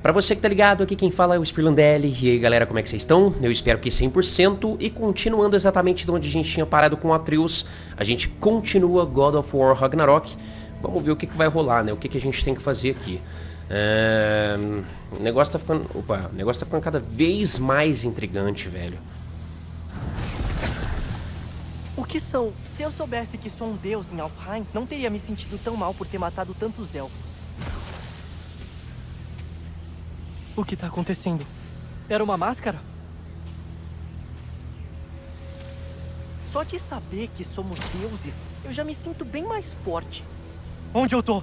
Pra você que tá ligado, aqui quem fala é o Spirlandelli. E aí galera, como é que vocês estão? Eu espero que 100%. E continuando exatamente de onde a gente tinha parado com Atreus, a gente continua God of War Ragnarok. Vamos ver o que vai rolar, né? O que a gente tem que fazer aqui. O negócio tá ficando... Opa, o negócio tá ficando cada vez mais intrigante, velho. O que são? Se eu soubesse que sou um deus em Alfheim, não teria me sentido tão mal por ter matado tantos elfos. O que tá acontecendo? Era uma máscara? Só de saber que somos deuses, eu já me sinto bem mais forte. Onde eu tô?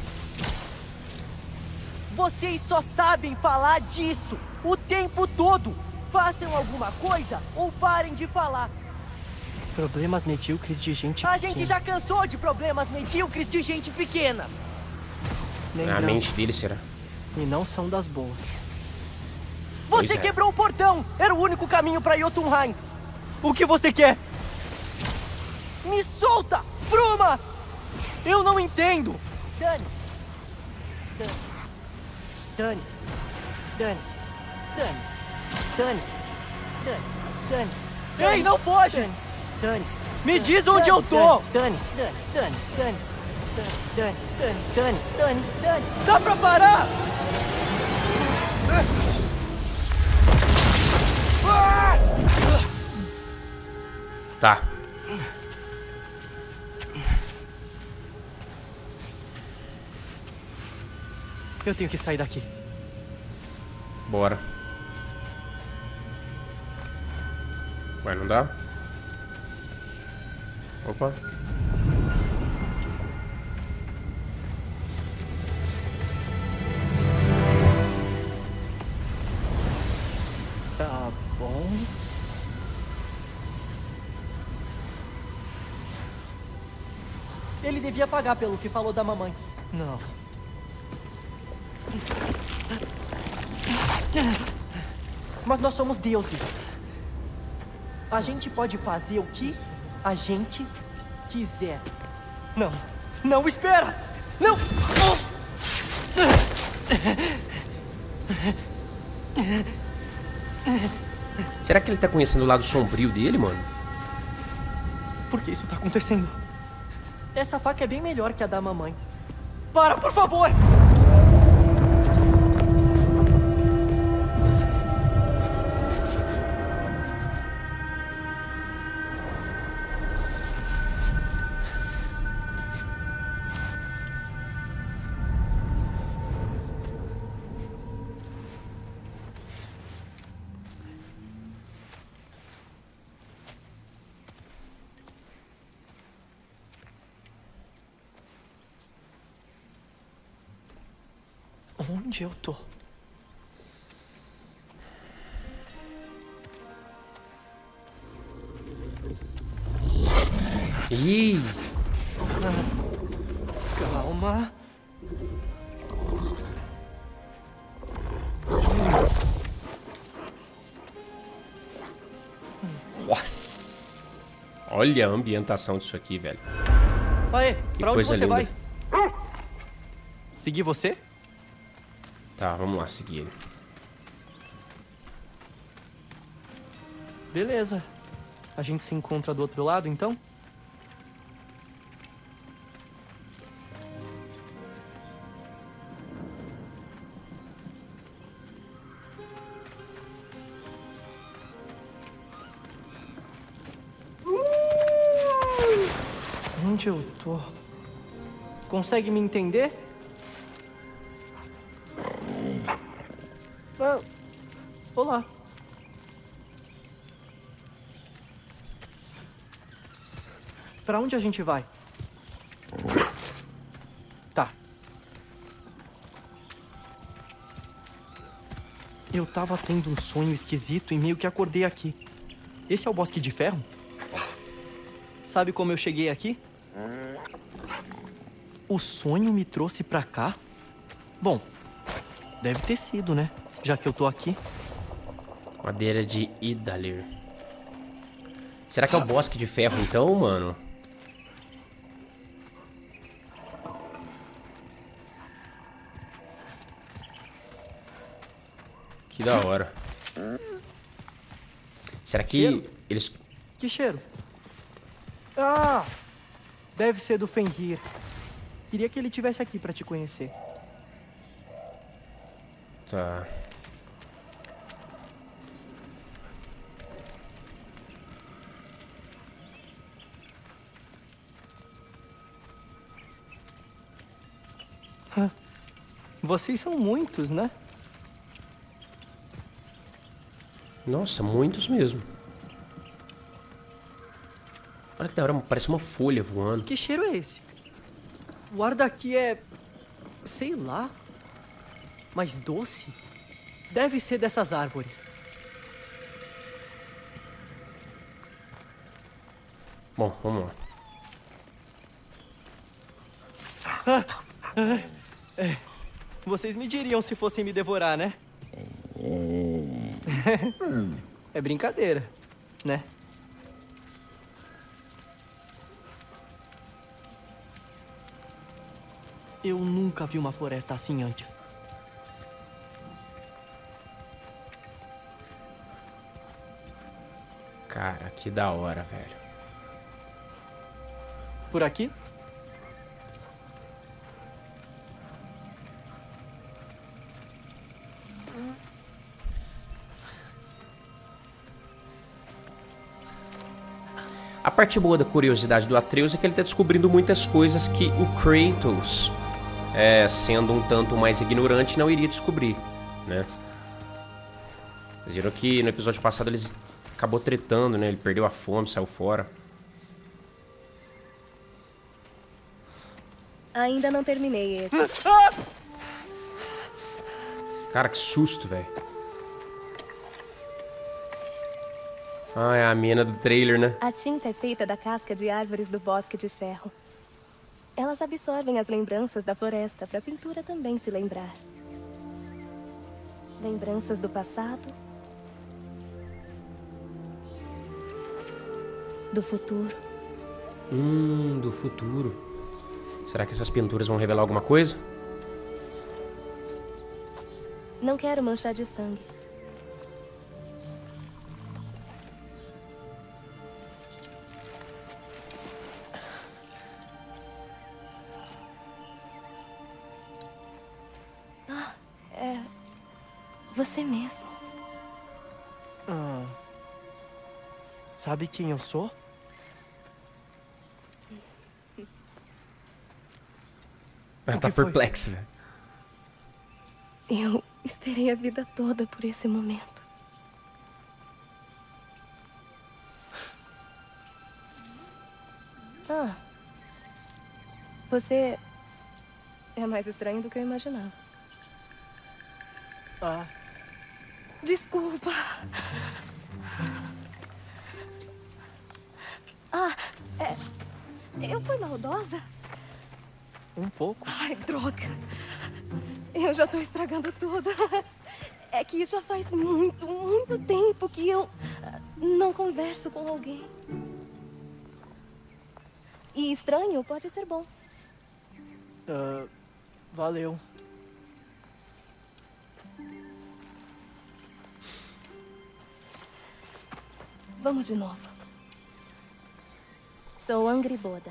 Vocês só sabem falar disso o tempo todo. Façam alguma coisa ou parem de falar. Problemas medíocres de gente pequena. A gente já cansou de problemas medíocres de gente pequena. A mente dele será? E não são das boas. Você quebrou o portão! Era o único caminho pra Jotunheim! O que você quer? Me solta! Bruma! Eu não entendo! Dane-se! Dane-se! Dane-se! Dane-se! Dane-se! Dane-se! Dane-se! Ei, não foge! Dane-se! Me diz onde eu tô! Dane-se! Dane-se! Dane-se! Dane-se! Dane-se! Dane-se! Dane-se! Dane-se! Dá pra parar! Tá. Eu tenho que sair daqui. Bora. Ué, não dá? Opa. Tá bom. Ele devia pagar pelo que falou da mamãe. Não. Mas nós somos deuses. A gente pode fazer o que a gente quiser. Não. Não, espera! Não! Será que ele tá conhecendo o lado sombrio dele, mano? Por que isso tá acontecendo? Essa faca é bem melhor que a da mamãe. Para, por favor! Onde eu tô? Ih! Calma. Nossa! Olha a ambientação disso aqui, velho. Aê, Que pra onde coisa você linda. vai? Seguir você? Tá, vamos lá, seguir ele. Beleza. A gente se encontra do outro lado, então? Onde eu tô? Consegue me entender? Ah, olá. Pra onde a gente vai? Tá. Eu tava tendo um sonho esquisito e meio que acordei aqui. Esse é o Bosque de Ferro? Sabe como eu cheguei aqui? O sonho me trouxe pra cá? Bom, deve ter sido, né? Já que eu tô aqui. Madeira de Idalir. Será que é o Bosque de Ferro, então, mano? Que da hora. Será que Cheiro? eles... Que cheiro? Ah! Deve ser do Fenrir. Queria que ele tivesse aqui pra te conhecer. Tá. Vocês são muitos, né? Nossa, muitos mesmo. Olha que da hora, parece uma folha voando. Que cheiro é esse? O ar daqui é... sei lá... mais doce? Deve ser dessas árvores. Bom, vamos lá. Vocês me diriam se fossem me devorar, né? É brincadeira, né? Eu nunca vi uma floresta assim antes. Cara, que da hora, velho. Por aqui? A parte boa da curiosidade do Atreus é que ele tá descobrindo muitas coisas que o Kratos, sendo um tanto mais ignorante, não iria descobrir, né? Vocês viram que no episódio passado eles acabou tretando, né? Ele perdeu a fome, saiu fora. Ainda não terminei esse. Cara, que susto, velho. Ah, é a mina do trailer, né? A tinta é feita da casca de árvores do bosque de ferro. Elas absorvem as lembranças da floresta para a pintura também se lembrar. Lembranças do passado, do futuro. Do futuro. Será que essas pinturas vão revelar alguma coisa? Não quero manchar de sangue. Você mesmo. Sabe quem eu sou? Ela tá perplexa, velho. Eu esperei a vida toda por esse momento. Você é mais estranho do que eu imaginava. Desculpa. Eu fui maldosa? Um pouco. Ai, droga. Eu já tô estragando tudo. É que já faz muito tempo que eu não converso com alguém. E estranho pode ser bom. Valeu. Vamos de novo. Sou Angriboda.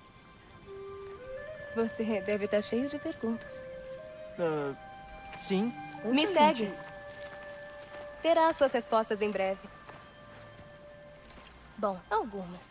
Você deve estar cheio de perguntas. Sim. Me segue. Terá suas respostas em breve. Bom, algumas.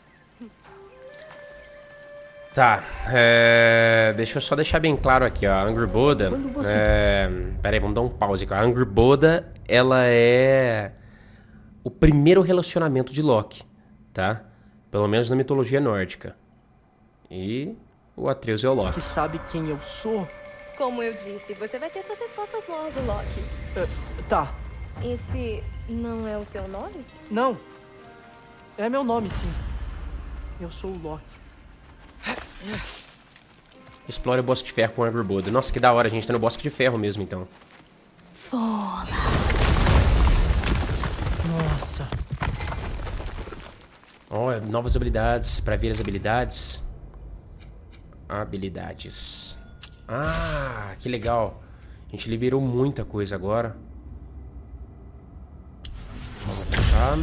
Tá, deixa eu só deixar bem claro aqui, ó. A Angriboda... Pera aí, vamos dar um pause aqui. A Angriboda, ela é o primeiro relacionamento de Loki, tá? Pelo menos na mitologia nórdica. E o Atreus é o Loki. Você que sabe quem eu sou? Como eu disse, você vai ter suas respostas logo, Loki. Tá. Esse não é o seu nome? Não. É meu nome, sim. Eu sou o Loki. Explore o Bosque de Ferro com a Angriboda. Nossa, que da hora, a gente tá no Bosque de Ferro mesmo, então. Fola. Nossa. Ó, novas habilidades, pra ver as habilidades. Habilidades. Ah, que legal. A gente liberou muita coisa agora. Vamos atacar.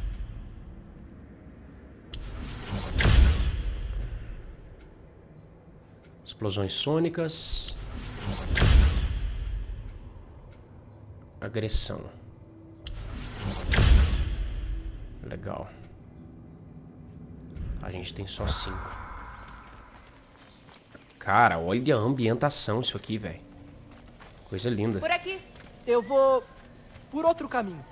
Explosões sônicas. Agressão. Legal. A gente tem só 5. Cara, olha a ambientação isso aqui, velho. Coisa linda. Por aqui. Eu vou por outro caminho.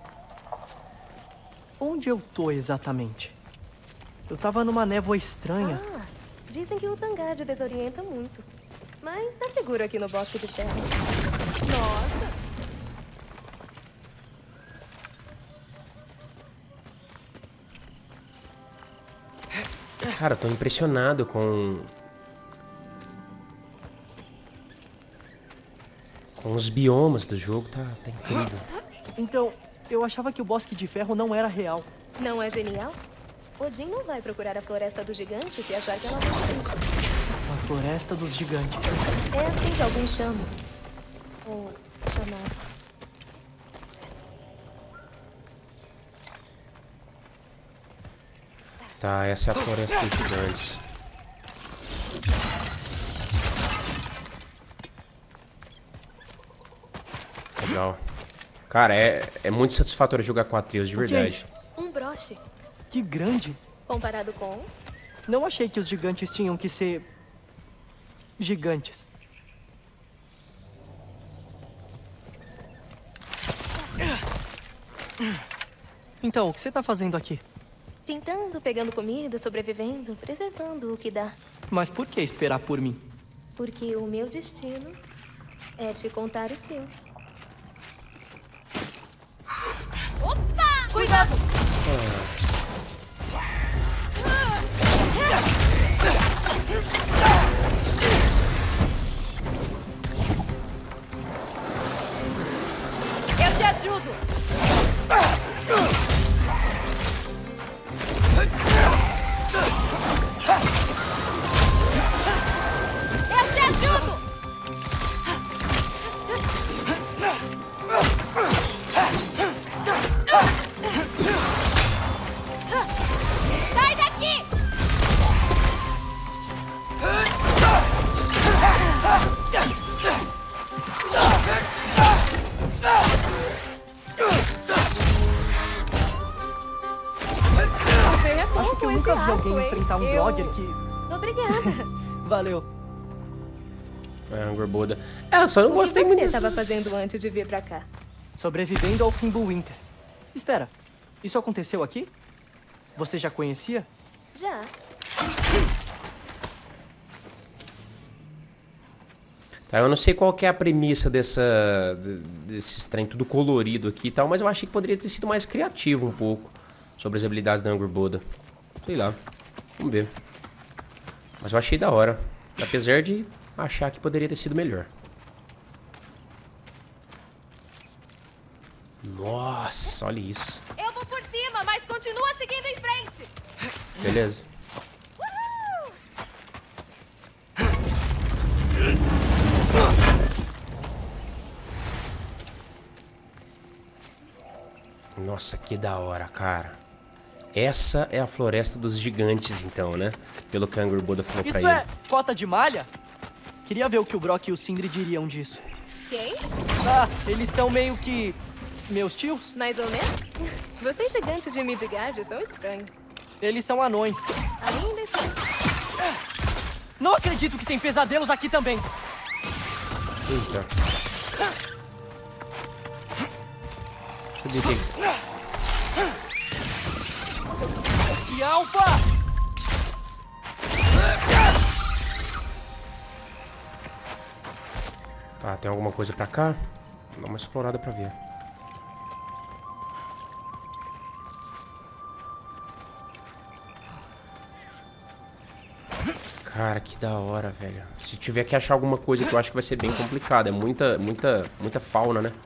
Onde eu tô exatamente? Eu tava numa névoa estranha. Ah, dizem que o Tangard desorienta muito. Mas tá seguro aqui no Bosque de Ferro. Nossa! Cara, eu tô impressionado com os biomas do jogo, tá incrível. Então, eu achava que o Bosque de Ferro não era real. Não é genial? Odin não vai procurar a Floresta dos Gigantes e achar que ela não existe. A Floresta dos Gigantes. É assim que alguns chamam. Ou chamaram. Tá, essa é a Floresta dos Gigantes. Legal. Cara, é muito satisfatório jogar com Atreus, de O que é verdade. isso? Um broche. Que grande. Comparado com... Não achei que os gigantes tinham que ser... gigantes. Então, o que você tá fazendo aqui? Pintando, pegando comida, sobrevivendo, preservando o que dá. Mas por que esperar por mim? Porque o meu destino é te contar o seu. Opa! Cuidado! Eu te ajudo. Eu te ajudo. Sai daqui! Acho que eu nunca vi alguém enfrentar um Dogger que... Obrigada. Valeu. É, Angry Buddha. É, eu só não gostei O que muito você desses... estava fazendo antes de vir pra cá? Sobrevivendo ao Fimbulwinter. Espera, isso aconteceu aqui? Você já conhecia? Já. Tá, eu não sei qual que é a premissa desses trem tudo colorido aqui e tal, mas eu achei que poderia ter sido mais criativo um pouco sobre as habilidades da Angry Buddha. Sei lá, vamos ver. Mas eu achei da hora, apesar de achar que poderia ter sido melhor. Nossa, olha isso. Eu vou por cima, mas continua seguindo em frente. Beleza. Nossa, que da hora, cara. Essa é a Floresta dos Gigantes, então, né? Pelo que a Angry Buddha falou pra Isso ele. é cota de malha? Queria ver o que o Brock e o Sindri diriam disso. Quem? Ah, eles são meio que... meus tios? Mais ou menos? Vocês gigantes de Midgard são estranhos. Eles são anões. Ainda estranhos. Não acredito que tem pesadelos aqui também. Eita. Deixa eu ver aqui. E Alpha! Tá, tem alguma coisa pra cá? Vou dar uma explorada pra ver. Cara, que da hora, velho. Se tiver que achar alguma coisa que eu acho que vai ser bem complicado. É muita fauna, né?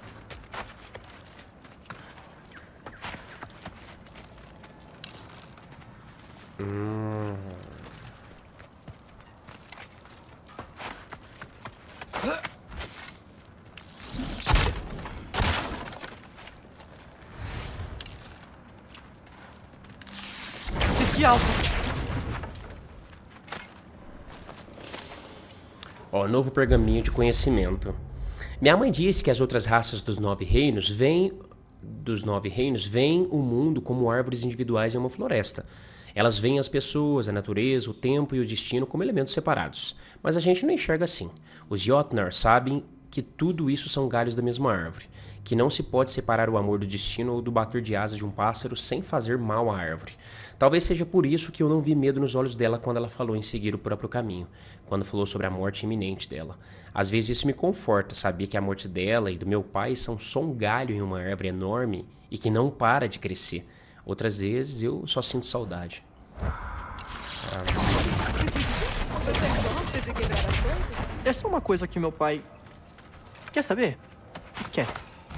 Que alto! Ó, novo pergaminho de conhecimento. Minha mãe disse que as outras raças dos 9 reinos veem o mundo como árvores individuais em uma floresta. Elas veem as pessoas, a natureza, o tempo e o destino como elementos separados. Mas a gente não enxerga assim. Os Jotnar sabem que tudo isso são galhos da mesma árvore, que não se pode separar o amor do destino ou do bater de asas de um pássaro sem fazer mal à árvore. Talvez seja por isso que eu não vi medo nos olhos dela quando ela falou em seguir o próprio caminho, quando falou sobre a morte iminente dela. Às vezes isso me conforta, saber que a morte dela e do meu pai são só um galho em uma árvore enorme e que não para de crescer. Outras vezes eu só sinto saudade. Você gosta de quebrar as coisas? É só uma coisa que meu pai... Quer saber? Esquece.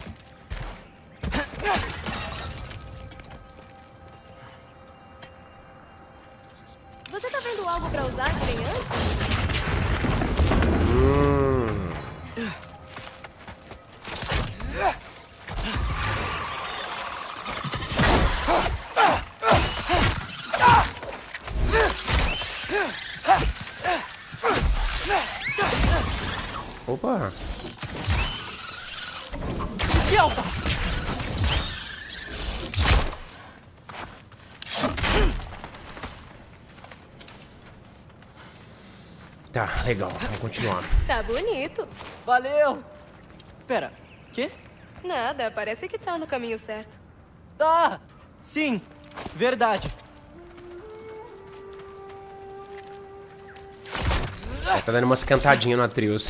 Você tá vendo algo pra usar que nem antes? Opa! Que alta! Tá, legal. Vamos continuar. Tá bonito. Valeu! Pera, quê? Nada, parece que tá no caminho certo. Ah! Sim! Verdade. Tá dando umas cantadinhas no Atreus.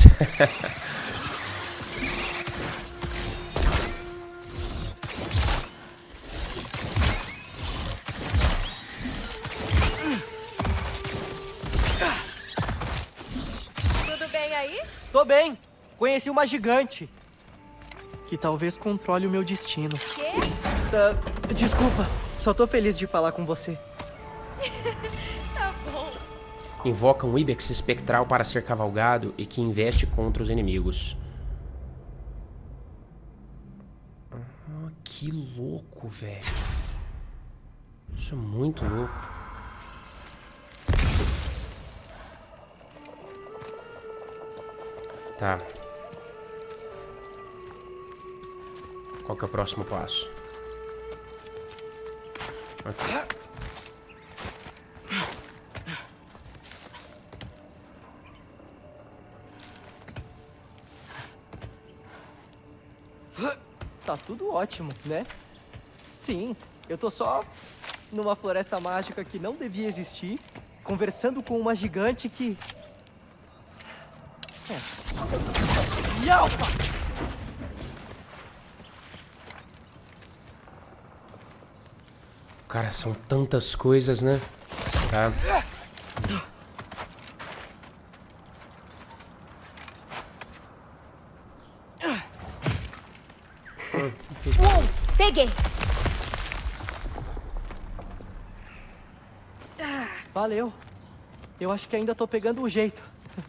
Tudo bem aí? Tô bem! Conheci uma gigante. Que talvez controle o meu destino. Quê? Desculpa, só tô feliz de falar com você. Tá bom. Invoca um Ibex espectral para ser cavalgado e que investe contra os inimigos. Ah, que louco, velho. Isso é muito louco. Tá. Qual que é o próximo passo? Aqui. Tá tudo ótimo, né? Sim, eu tô só numa floresta mágica que não devia existir, conversando com uma gigante que... Yalpa! Cara, são tantas coisas, né? Tá. Peguei. Valeu. Eu acho que ainda tô pegando o jeito.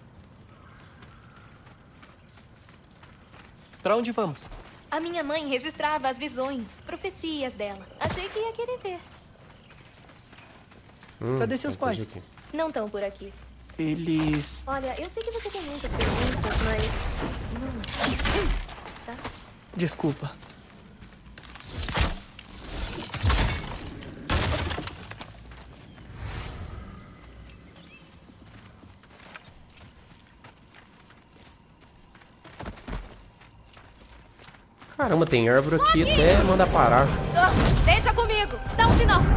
Pra onde vamos? A minha mãe registrava as visões, profecias dela. Achei que ia querer ver. Cadê seus tem coisa pais? aqui. Não estão por aqui. Eles... Olha, eu sei que você tem muitas perguntas, mas... Não. Tá? Desculpa. Caramba, tem árvore aqui até manda parar. Deixa comigo. Dá um sinal.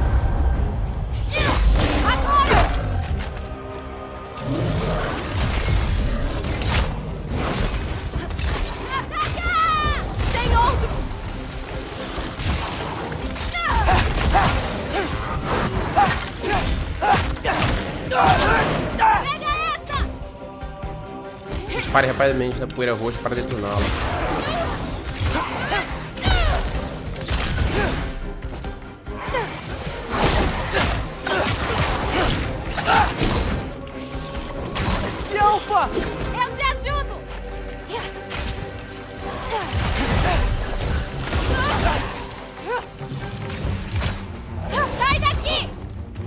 Agora! Tem outro! Pega essa! Dispare rapidamente na poeira roxa para detoná-la. Yalpa! Eu te ajudo! Sai daqui!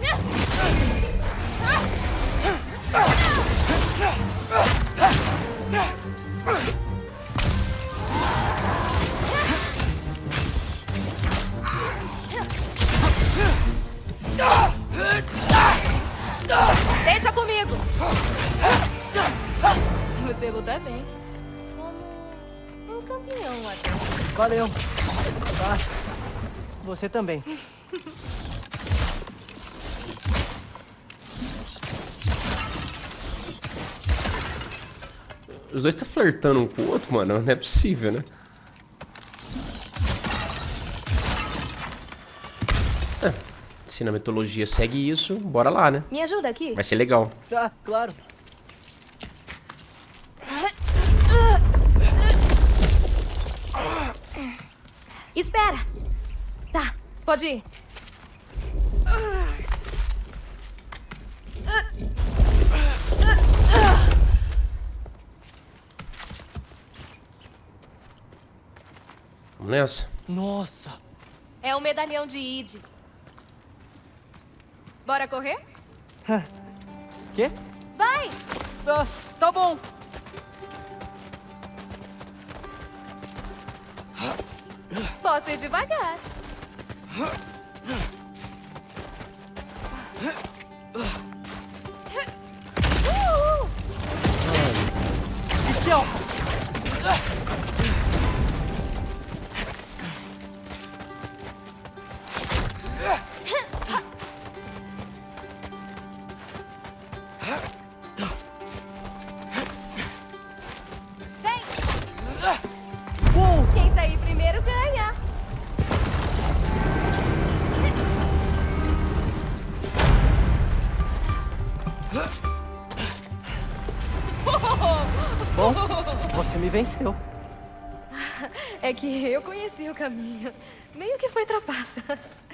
comigo! Você luta bem. Como um campeão até. Valeu. Tá. Você também. Os dois tá flertando um com o outro, mano. Não é possível, né? Se na mitologia segue isso, bora lá, né? Me ajuda aqui? Vai ser legal. Tá, claro. Espera! Tá, pode ir. Vamos nessa? Nossa. É o medalhão de Id. Bora correr? Quê? Vai! Tá bom. Posso ir devagar. Espião. Vem! Uou. Quem sair primeiro ganha. Bom, você me venceu. É que eu conheci o caminho. Meio que foi trapaça.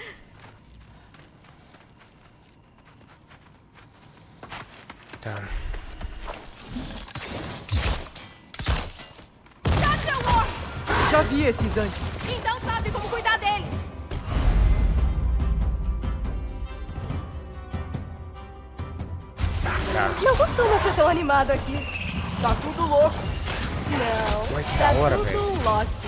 Tá. Já vi esses antes. Então sabe como cuidar deles. Não costuma ser tão animado aqui. Tá tudo louco. Não. Ué, que Tá da hora, tudo velho. Loki.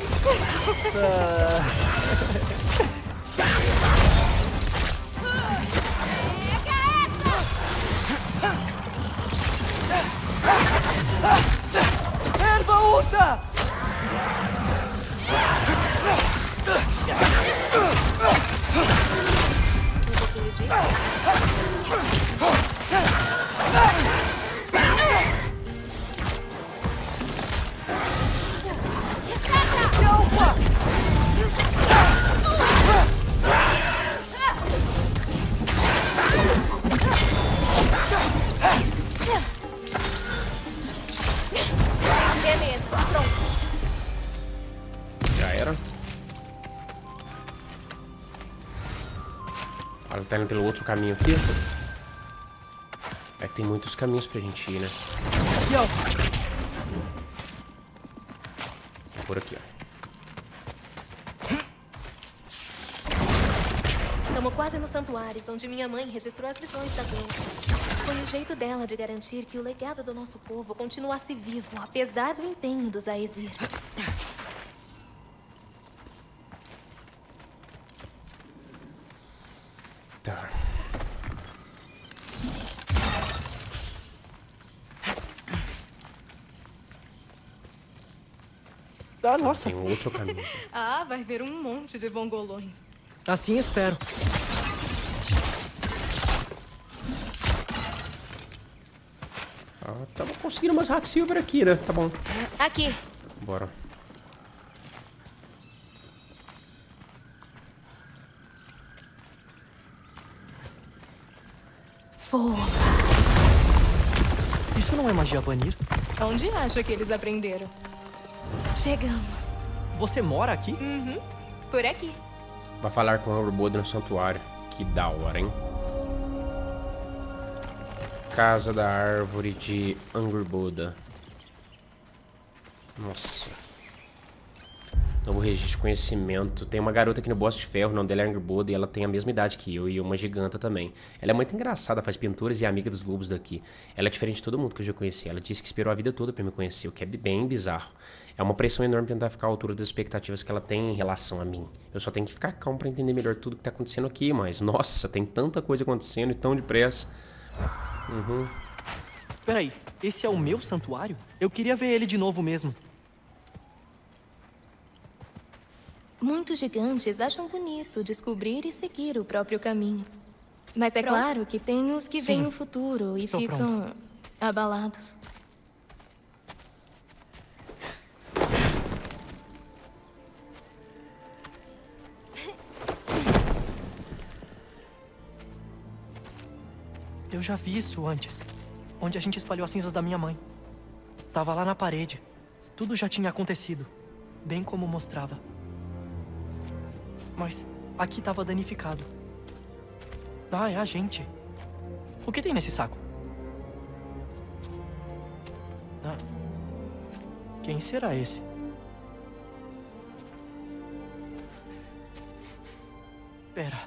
Erva ultra! Um pouquinho disso. Beleza, pronto. Já era. Ela tá indo pelo outro caminho aqui. É que tem muitos caminhos pra gente ir, né? Espião. Por aqui, ó. Estamos quase nos santuários, onde minha mãe registrou as visões da Gwen. Foi o jeito dela de garantir que o legado do nosso povo continuasse vivo, apesar do empenho dos Aesir. Tá. Ah, nossa. Tem outro caminho. Ah, vai ver um monte de vongolões. Assim espero. Ah, tava conseguindo umas Hack Silver aqui, né? Tá bom. Aqui. Bora. Fogo. Isso não é magia Vanir? Onde acha que eles aprenderam? Chegamos. Você mora aqui? Por aqui. Vai falar com o Angrboda no santuário. Que da hora, hein? Casa da árvore de Angrboda. Nossa. Novo registro de conhecimento. Tem uma garota aqui no Boss de Ferro, o nome dela é Angrboda, e ela tem a mesma idade que eu, e uma giganta também. Ela é muito engraçada, faz pinturas e é amiga dos lobos daqui. Ela é diferente de todo mundo que eu já conheci. Ela disse que esperou a vida toda pra me conhecer, o que é bem bizarro. É uma pressão enorme tentar ficar à altura das expectativas que ela tem em relação a mim. Eu só tenho que ficar calmo pra entender melhor tudo que tá acontecendo aqui, mas... Nossa, tem tanta coisa acontecendo e tão depressa. Espera aí, esse é o meu santuário? Eu queria ver ele de novo mesmo. Muitos gigantes acham bonito descobrir e seguir o próprio caminho. Mas é claro que tem os que veem o futuro e ficam abalados. Eu já vi isso antes. Onde a gente espalhou as cinzas da minha mãe. Tava lá na parede. Tudo já tinha acontecido. Bem como mostrava. Mas aqui tava danificado. Ah, é a gente. O que tem nesse saco? Ah, quem será esse? Pera.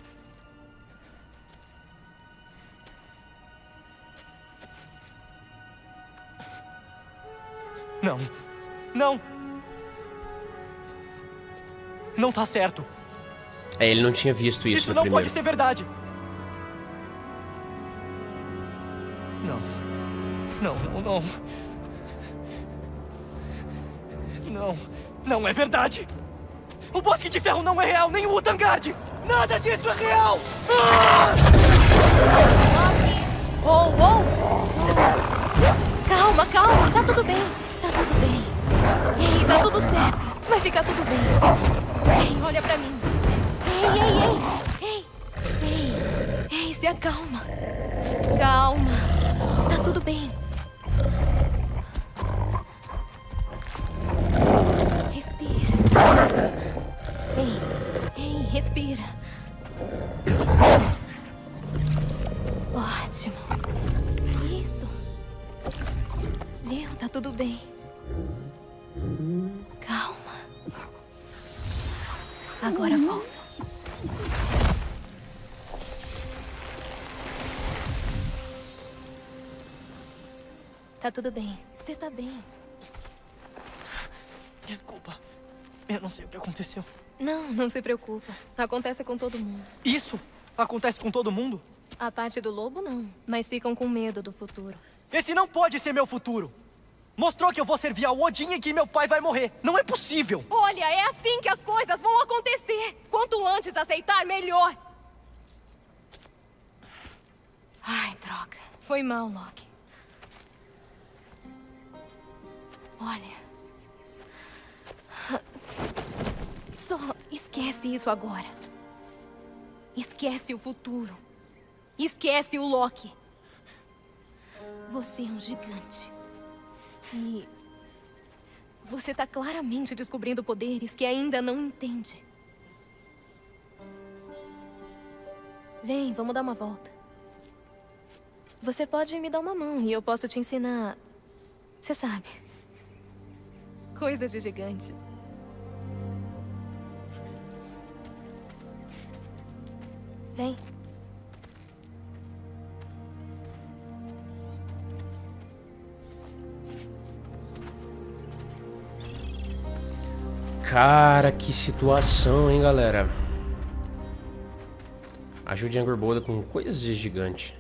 Não. Não. Não tá certo. É, ele não tinha visto isso no não primeiro. pode ser verdade. Não. Não, não, não. Não. Não é verdade. O Bosque de Ferro não é real, nem o Utangard. Nada disso é real. Ah! Oh, oh! Calma, calma. Tá tudo bem. Tá tudo bem. Ei, tá tudo certo. Vai ficar tudo bem. Ei, olha pra mim. Ei, ei, ei. Ei, ei, se acalma. Calma. Tá tudo bem. Respira. Ei, respira. Respira. Ótimo. Isso. Viu? Tá tudo bem. Calma. Agora volta. Tá tudo bem. Você tá bem. Desculpa. Eu não sei o que aconteceu. Não, não se preocupa. Acontece com todo mundo. Isso acontece com todo mundo? A parte do lobo, não. Mas ficam com medo do futuro. Esse não pode ser meu futuro. Mostrou que eu vou servir ao Odin e que meu pai vai morrer. Não é possível. Olha, é assim que as coisas vão acontecer. Quanto antes aceitar, melhor. Ai, droga. Foi mal, Loki. Olha. Só esquece isso agora. Esquece o futuro. Esquece o Loki. Você é um gigante. E você tá claramente descobrindo poderes que ainda não entende. Vem, vamos dar uma volta. Você pode me dar uma mão e eu posso te ensinar... Você sabe. Coisas de gigante. Vem. Cara, que situação, hein, galera? Ajude Angry Boda com coisas de gigante.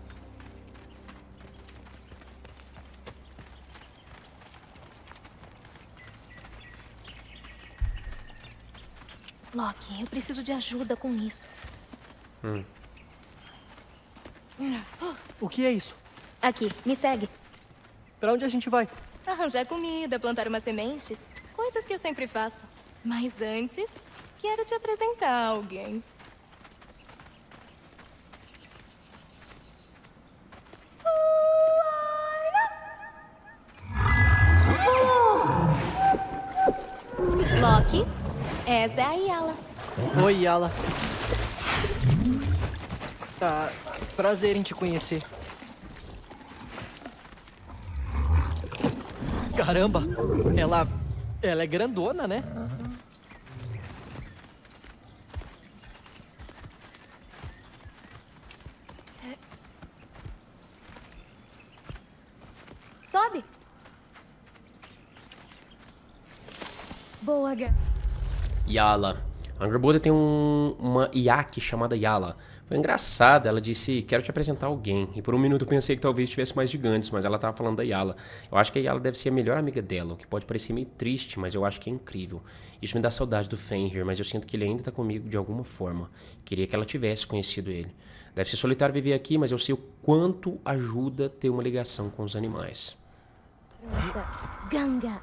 Loki, eu preciso de ajuda com isso. O que é isso? Aqui, me segue. Pra onde a gente vai? Arranjar comida, plantar umas sementes. Coisas que eu sempre faço. Mas antes, quero te apresentar alguém. Loki, essa é a Yala. Oi, Yala. Tá, prazer em te conhecer. Caramba, ela é grandona, né? Sobe. Boa, Gá. Yala. A Angry Boda tem uma Yaki chamada Yala. Foi engraçado, ela disse, quero te apresentar alguém. E por um minuto eu pensei que talvez tivesse mais gigantes, mas ela tava falando da Yala. Eu acho que a Yala deve ser a melhor amiga dela, o que pode parecer meio triste, mas eu acho que é incrível. Isso me dá saudade do Fenrir, mas eu sinto que ele ainda tá comigo de alguma forma. Queria que ela tivesse conhecido ele. Deve ser solitário viver aqui, mas eu sei o quanto ajuda ter uma ligação com os animais. Ganga.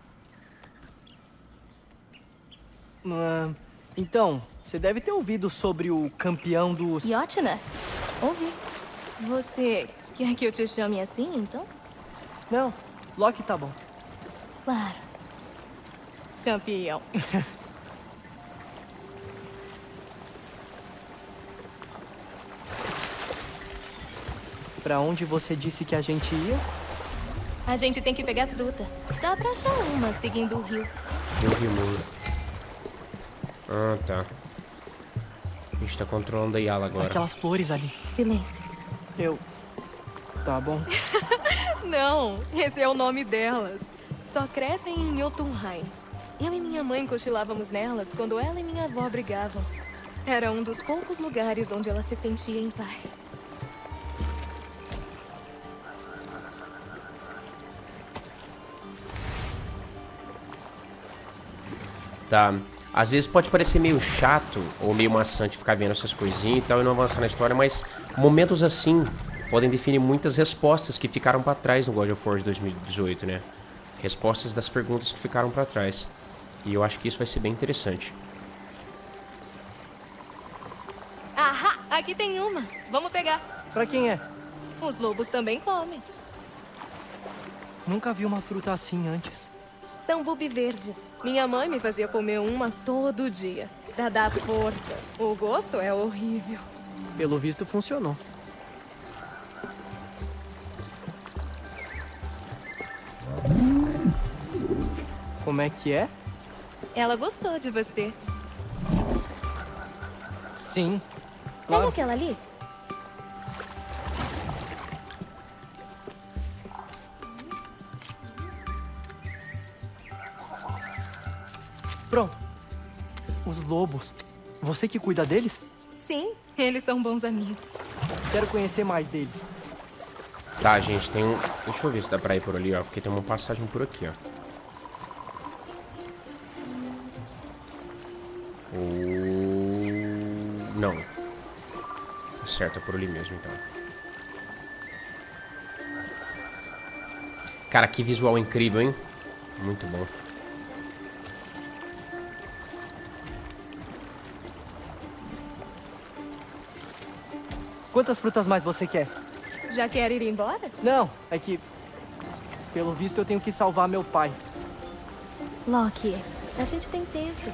Então, você deve ter ouvido sobre o campeão dos... Jotnar? Ouvi. Você quer que eu te chame assim, então? Não, Loki tá bom. Claro. Campeão. Pra onde você disse que a gente ia? A gente tem que pegar fruta. Dá pra achar uma seguindo o rio. Eu vi muito. Ah, tá. A gente tá controlando a Yala agora. Aquelas flores ali. Silêncio. Tá bom. Não, esse é o nome delas. Só crescem em Jotunheim. Eu e minha mãe cochilávamos nelas quando ela e minha avó brigavam. Era um dos poucos lugares onde ela se sentia em paz. Tá. Às vezes pode parecer meio chato ou meio maçante ficar vendo essas coisinhas e tal e não avançar na história, mas momentos assim podem definir muitas respostas que ficaram pra trás no God of War de 2018, né? Respostas das perguntas que ficaram pra trás. E eu acho que isso vai ser bem interessante. Ahá, aqui tem uma. Vamos pegar. Pra quem é? Os lobos também comem. Nunca vi uma fruta assim antes. São bubi verdes. Minha mãe me fazia comer uma todo dia, pra dar força. O gosto é horrível. Pelo visto, funcionou. Como é que é? Ela gostou de você. Sim. Pega Claro. aquela ali. Pronto. Os lobos. Você que cuida deles? Sim, eles são bons amigos. Quero conhecer mais deles. Tá, gente, tem um... Deixa eu ver se dá pra ir por ali, ó. Porque tem uma passagem por aqui, ó. Não. Tá certo, é por ali mesmo, então. Cara, que visual incrível, hein? Muito bom. Quantas frutas mais você quer? Já quer ir embora? Não, é que... Pelo visto, eu tenho que salvar meu pai. Loki, a gente tem tempo.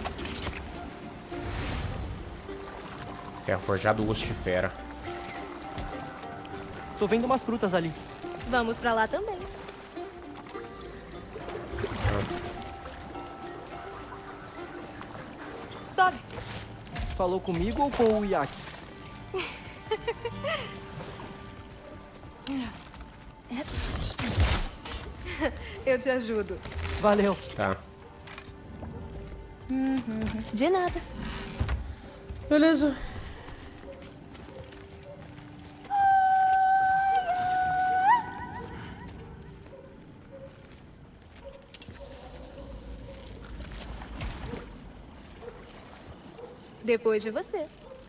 Ferro forjado, osso de fera. Tô vendo umas frutas ali. Vamos pra lá também. Sobe. Falou comigo ou com o Yak? Eu te ajudo. Valeu. Tá. De nada. Beleza. Depois de você.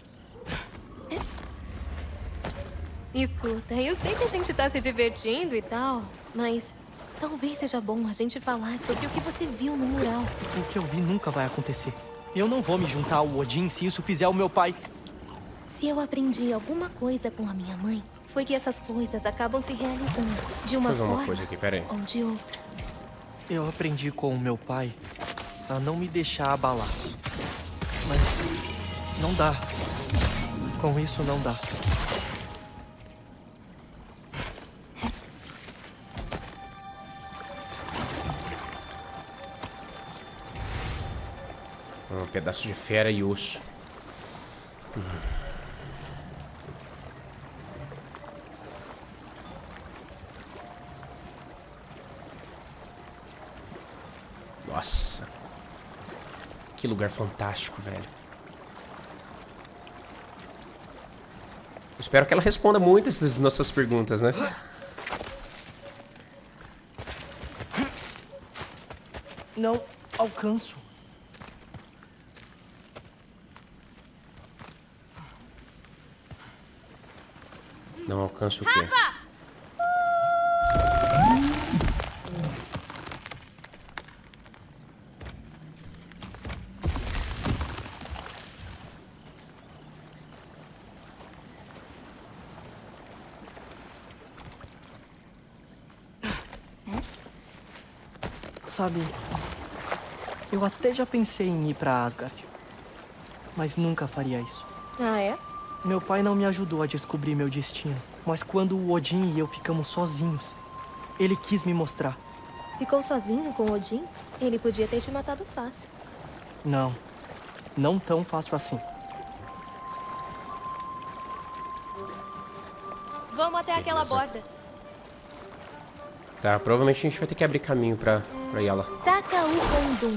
Escuta, eu sei que a gente tá se divertindo e tal, mas talvez seja bom a gente falar sobre o que você viu no mural. O que eu vi nunca vai acontecer. Eu não vou me juntar ao Odin se isso fizer o meu pai. Se eu aprendi alguma coisa com a minha mãe, foi que essas coisas acabam se realizando de uma Deixa eu ver uma forma coisa aqui, pera aí. ou de outra. Eu aprendi com o meu pai a não me deixar abalar. Mas não dá. Com isso não dá. Um pedaço de fera e osso. Nossa. Que lugar fantástico, velho. Espero que ela responda muitas das nossas perguntas, né? Não alcanço. Não alcanço o quê? Sabe, eu até já pensei em ir pra Asgard, mas nunca faria isso. Ah, é? Meu pai não me ajudou a descobrir meu destino, mas quando o Odin e eu ficamos sozinhos, ele quis me mostrar. Ficou sozinho com Odin? Ele podia ter te matado fácil. Não tão fácil assim. Vamos até aquela borda. Tá, provavelmente a gente vai ter que abrir caminho pra Yala. Taca o Kondum.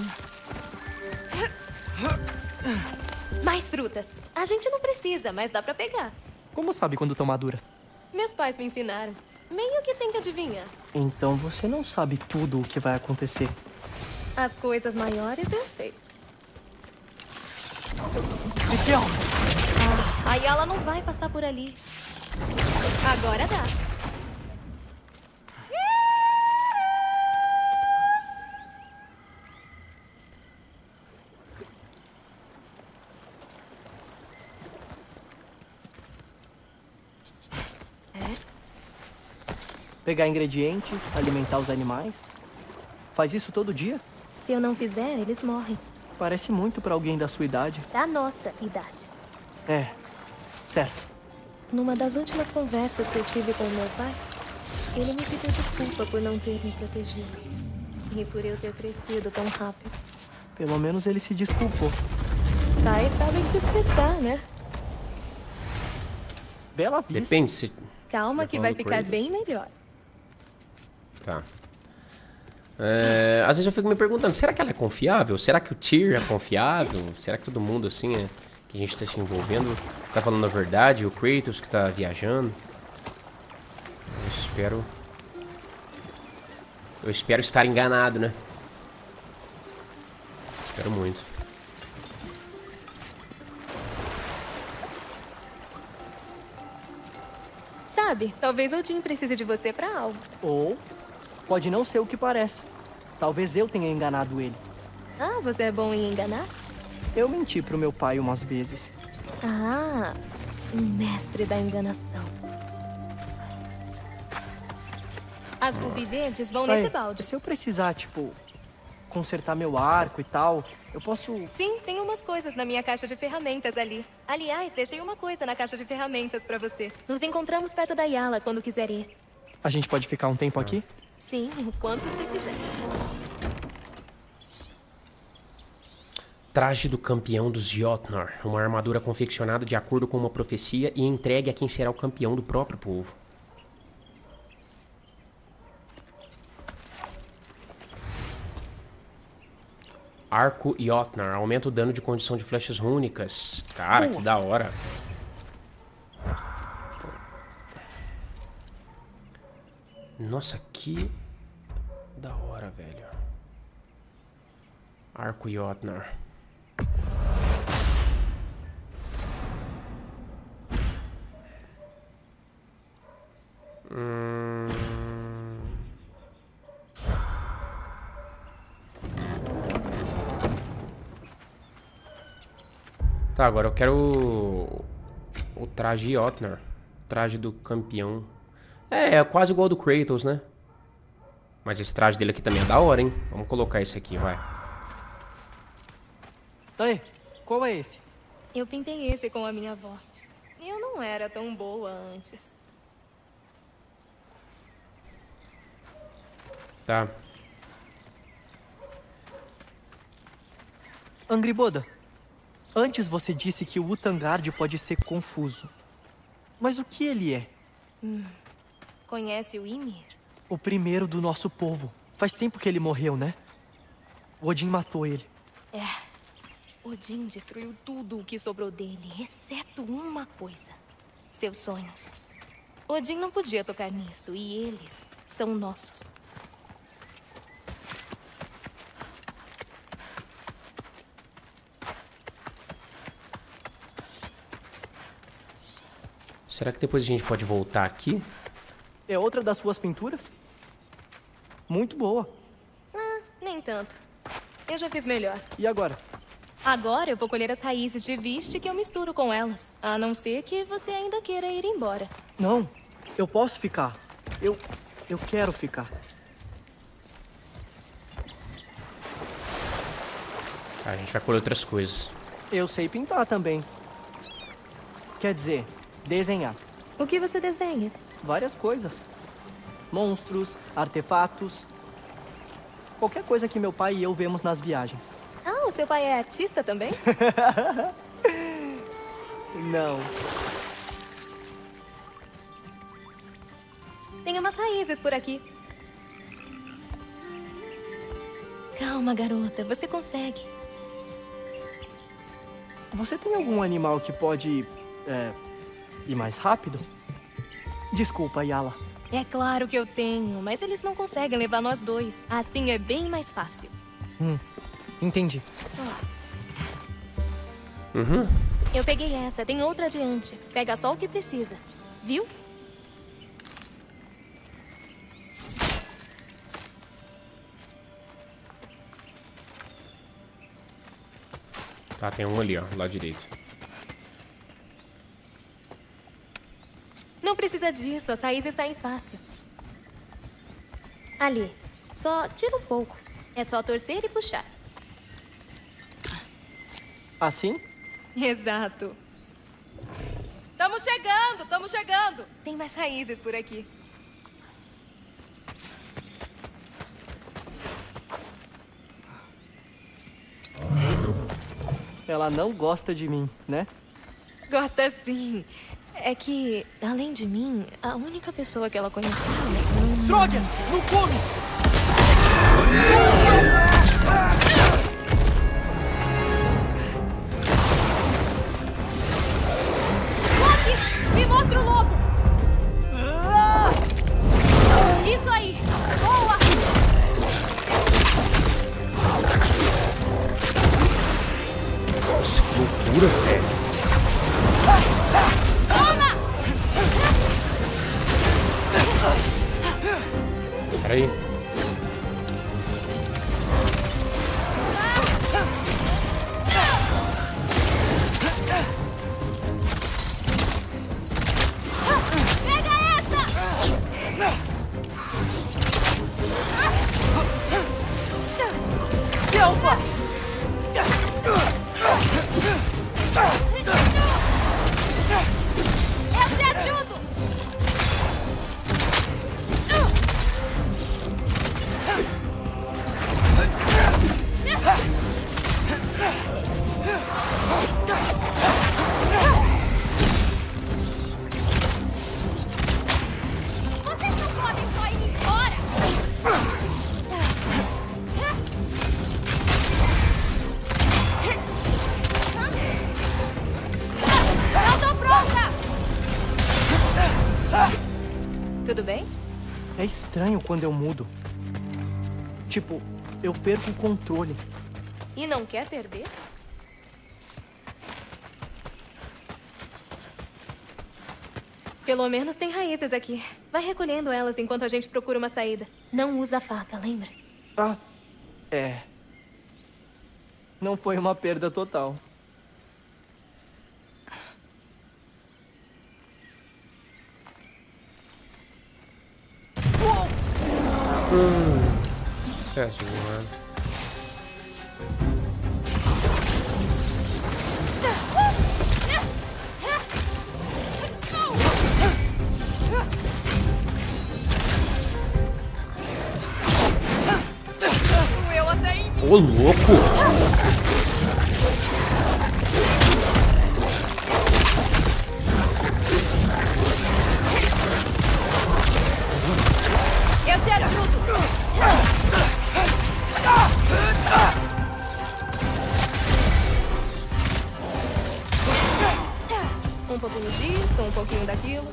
Mais frutas. A gente não precisa, mas dá pra pegar. Como sabe quando estão maduras? Meus pais me ensinaram. Meio que tem que adivinhar. Então você não sabe tudo o que vai acontecer. As coisas maiores eu sei. Miguel! A Yala não vai passar por ali. Agora dá. Pegar ingredientes, alimentar os animais. Faz isso todo dia? Se eu não fizer, eles morrem. Parece muito pra alguém da sua idade. Da nossa idade. É, certo. Numa das últimas conversas que eu tive com meu pai, ele me pediu desculpa por não ter me protegido. E por eu ter crescido tão rápido. Pelo menos ele se desculpou. Pais sabem se expressar, né? Bela vista. Depende se... Calma que vai ficar bem melhor. Tá. Às vezes eu fico me perguntando, será que ela é confiável? Será que o Tyr é confiável? Será que todo mundo, assim, que a gente tá se envolvendo, tá falando a verdade? O Kratos que tá viajando? Eu espero estar enganado, né? Espero muito. Sabe, talvez Odin precise de você pra algo. Ou pode não ser o que parece. Talvez eu tenha enganado ele. Ah, você é bom em enganar? Eu menti pro meu pai umas vezes. Ah, um mestre da enganação. As Bulbi verdes vão nesse balde. Se eu precisar, tipo, consertar meu arco e tal, eu posso... Sim, tem umas coisas na minha caixa de ferramentas ali. Aliás, deixei uma coisa na caixa de ferramentas pra você. Nos encontramos perto da Yala quando quiser ir. A gente pode ficar um tempo aqui? Sim, o quanto você quiser. Traje do campeão dos Jotnar. Uma armadura confeccionada de acordo com uma profecia e entregue a quem será o campeão do próprio povo. Arco Jotnar. Aumenta o dano de condição de flechas rúnicas. Cara, que da hora. Nossa, que da hora, velho. Arco Jotnar. Tá, agora eu quero o traje Jotnar. Traje do campeão. É quase igual ao do Kratos, né? Mas esse traje dele aqui também é da hora, hein? Vamos colocar esse aqui, vai. Aí, qual é esse? Eu pintei esse com a minha avó. Eu não era tão boa antes. Tá. Angriboda, antes você disse que o Utgard pode ser confuso. Mas o que ele é? Conhece o Ymir? O primeiro do nosso povo. Faz tempo que ele morreu, né? O Odin matou ele. É. Odin destruiu tudo o que sobrou dele, exceto uma coisa. seus sonhos. Odin não podia tocar nisso, e eles são nossos. Será que depois a gente pode voltar aqui? É outra das suas pinturas? Muito boa. Nem tanto. Eu já fiz melhor. E agora? Agora eu vou colher as raízes de viste que eu misturo com elas. A não ser que você ainda queira ir embora. Não, eu posso ficar. Eu quero ficar. Tá, a gente vai colher outras coisas. Eu sei pintar também. Quer dizer, desenhar. O que você desenha? Várias coisas. Monstros, artefatos. Qualquer coisa que meu pai e eu vemos nas viagens. Ah, o seu pai é artista também? Não. Tem umas raízes por aqui. Calma, garota. Você consegue. Você tem algum animal que pode... ir mais rápido? Desculpa, Yala. É claro que eu tenho, mas eles não conseguem levar nós dois. Assim é bem mais fácil. Entendi. Uhum. Eu peguei essa, tem outra adiante. Pega só o que precisa, viu? Tá, tem um ali, ó, do lado direito. Não precisa disso, as raízes saem fácil. Ali, só tira um pouco. É só torcer e puxar. Assim? Exato. Estamos chegando, estamos chegando. Tem mais raízes por aqui. Ela não gosta de mim, né? Gosta sim. É que, além de mim, a única pessoa que ela conhecia... Droga! Não come! Loki! Me mostra o lobo! Isso aí! Boa! Nossa, que loucura, velho. Peraí. Pega essa! Delva! Eu te ajudo! Vocês não podem só ir embora! Eu tô pronta! Tudo bem? É estranho quando eu mudo. Tipo, eu perco o controle. E não quer perder? Pelo menos tem raízes aqui. Vai recolhendo elas enquanto a gente procura uma saída. Não usa a faca, lembra? Ah, é. Não foi uma perda total. Teste voando. Eu até em mim. Ô, louco! Eu te ajudo. Um pouquinho disso, um pouquinho daquilo.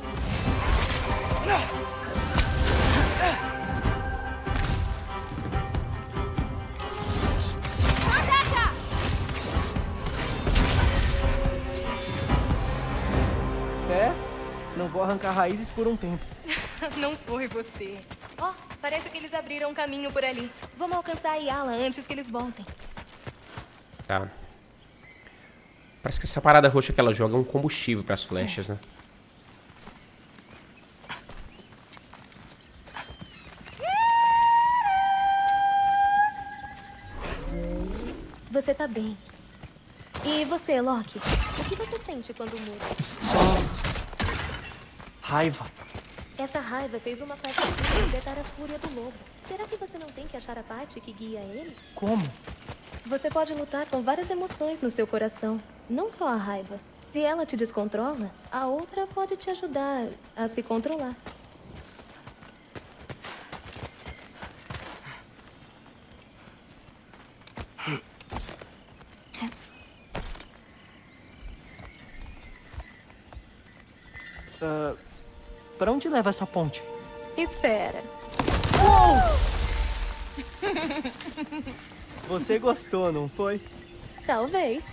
É, não vou arrancar raízes por um tempo. Não foi você. Ó, parece que eles abriram um caminho por ali. Vamos alcançar a Yala antes que eles voltem. Tá. Parece que essa parada roxa que ela joga é um combustível para as flechas, né? Você tá bem. E você, Loki? O que você sente quando muda? Raiva. Essa raiva fez uma parte de você libertar a fúria do lobo. Será que você não tem que achar a parte que guia ele? Como? Você pode lutar com várias emoções no seu coração, não só a raiva. Se ela te descontrola, a outra pode te ajudar a se controlar. Pra onde leva essa ponte? Espera. Você gostou, não foi? Talvez.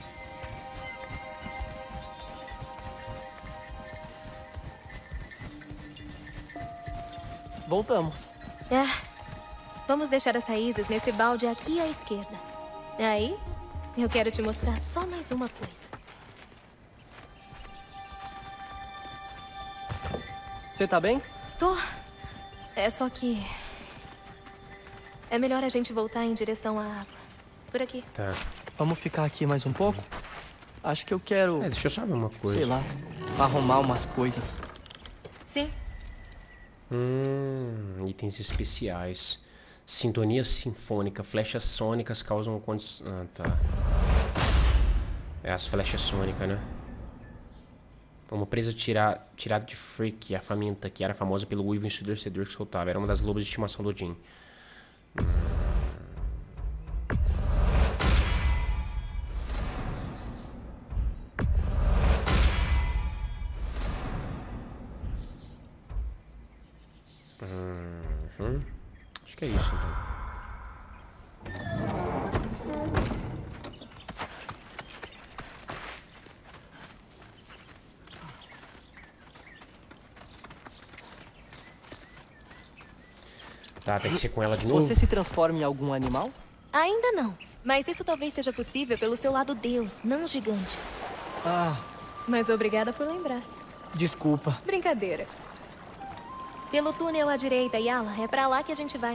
Voltamos. Vamos deixar as raízes nesse balde aqui à esquerda. Aí, eu quero te mostrar só mais uma coisa. Você tá bem? Tô. É só que... é melhor a gente voltar em direção à água. Por aqui. Tá. Vamos ficar aqui mais um pouco? Acho que eu quero, Deixa eu só ver uma coisa. sei lá, arrumar umas coisas. Sim. Itens especiais. Sintonia sinfônica. Flechas sônicas causam condições... Ah, tá. É as flechas sônicas, né? Uma presa tirada de Freak, a faminta, que era famosa pelo uivo ensurdecedor que soltava. Era uma das lobas de estimação do Odin. Acho que é isso, então. Tá, tem que ser com ela de novo. Você se transforma em algum animal? Ainda não. Mas isso talvez seja possível pelo seu lado Deus, não gigante. Mas obrigada por lembrar. Desculpa. Brincadeira. Pelo túnel à direita, Yala. É pra lá que a gente vai.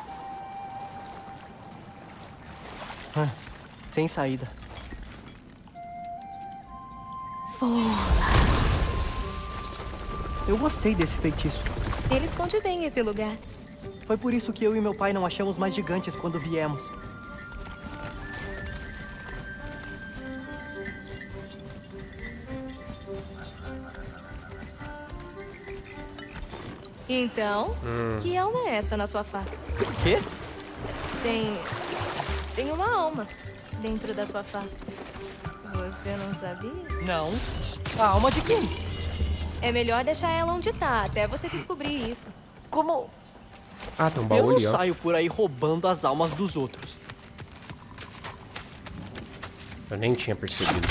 Sem saída. Eu gostei desse feitiço. Ele esconde bem esse lugar. Foi por isso que eu e meu pai não achamos mais gigantes quando viemos. Então, que alma é essa na sua faca? Quê? Tem uma alma dentro da sua faca. Você não sabia? Não. A alma de quem? É melhor deixar ela onde tá, até você descobrir isso. Como? Ah, tem um Eu baú não ali, ó. saio por aí roubando as almas dos outros. Eu nem tinha percebido.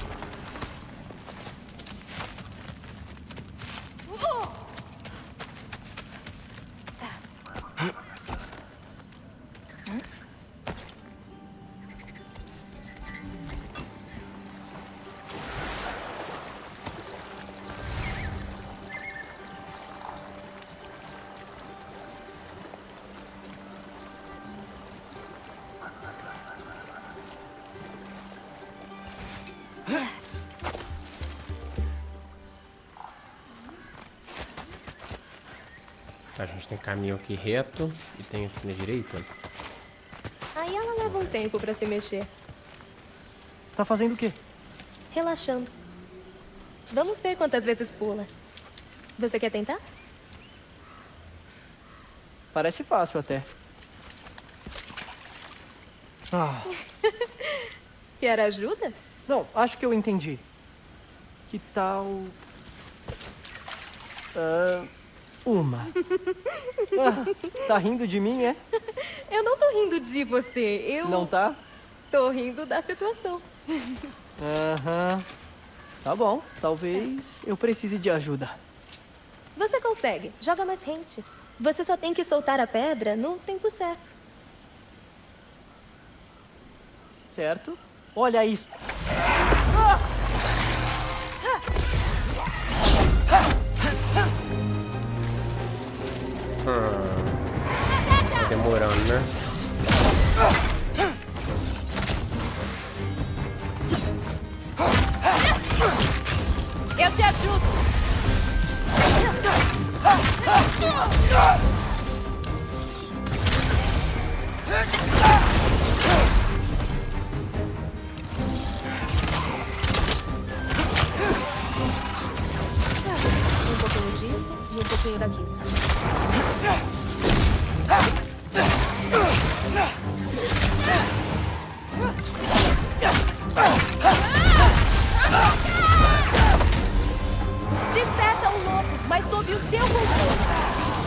A gente tem caminho aqui reto e tem aqui na direita. Aí ela leva um tempo pra se mexer. Tá fazendo o quê? Relaxando. Vamos ver quantas vezes pula. Você quer tentar? Parece fácil até. Quer ajuda? Não, acho que eu entendi. Que tal... uma. Tá rindo de mim, é? Eu não tô rindo de você, eu... Não tá? Tô rindo da situação. Aham. Tá bom, talvez eu precise de ajuda. Você consegue, joga mais rente. Você só tem que soltar a pedra no tempo certo. Certo? Olha isso. Tá demorando, né? Eu te ajudo. Um pouquinho disso e um pouquinho daquilo. Desperta o lobo, mas sob o seu controle.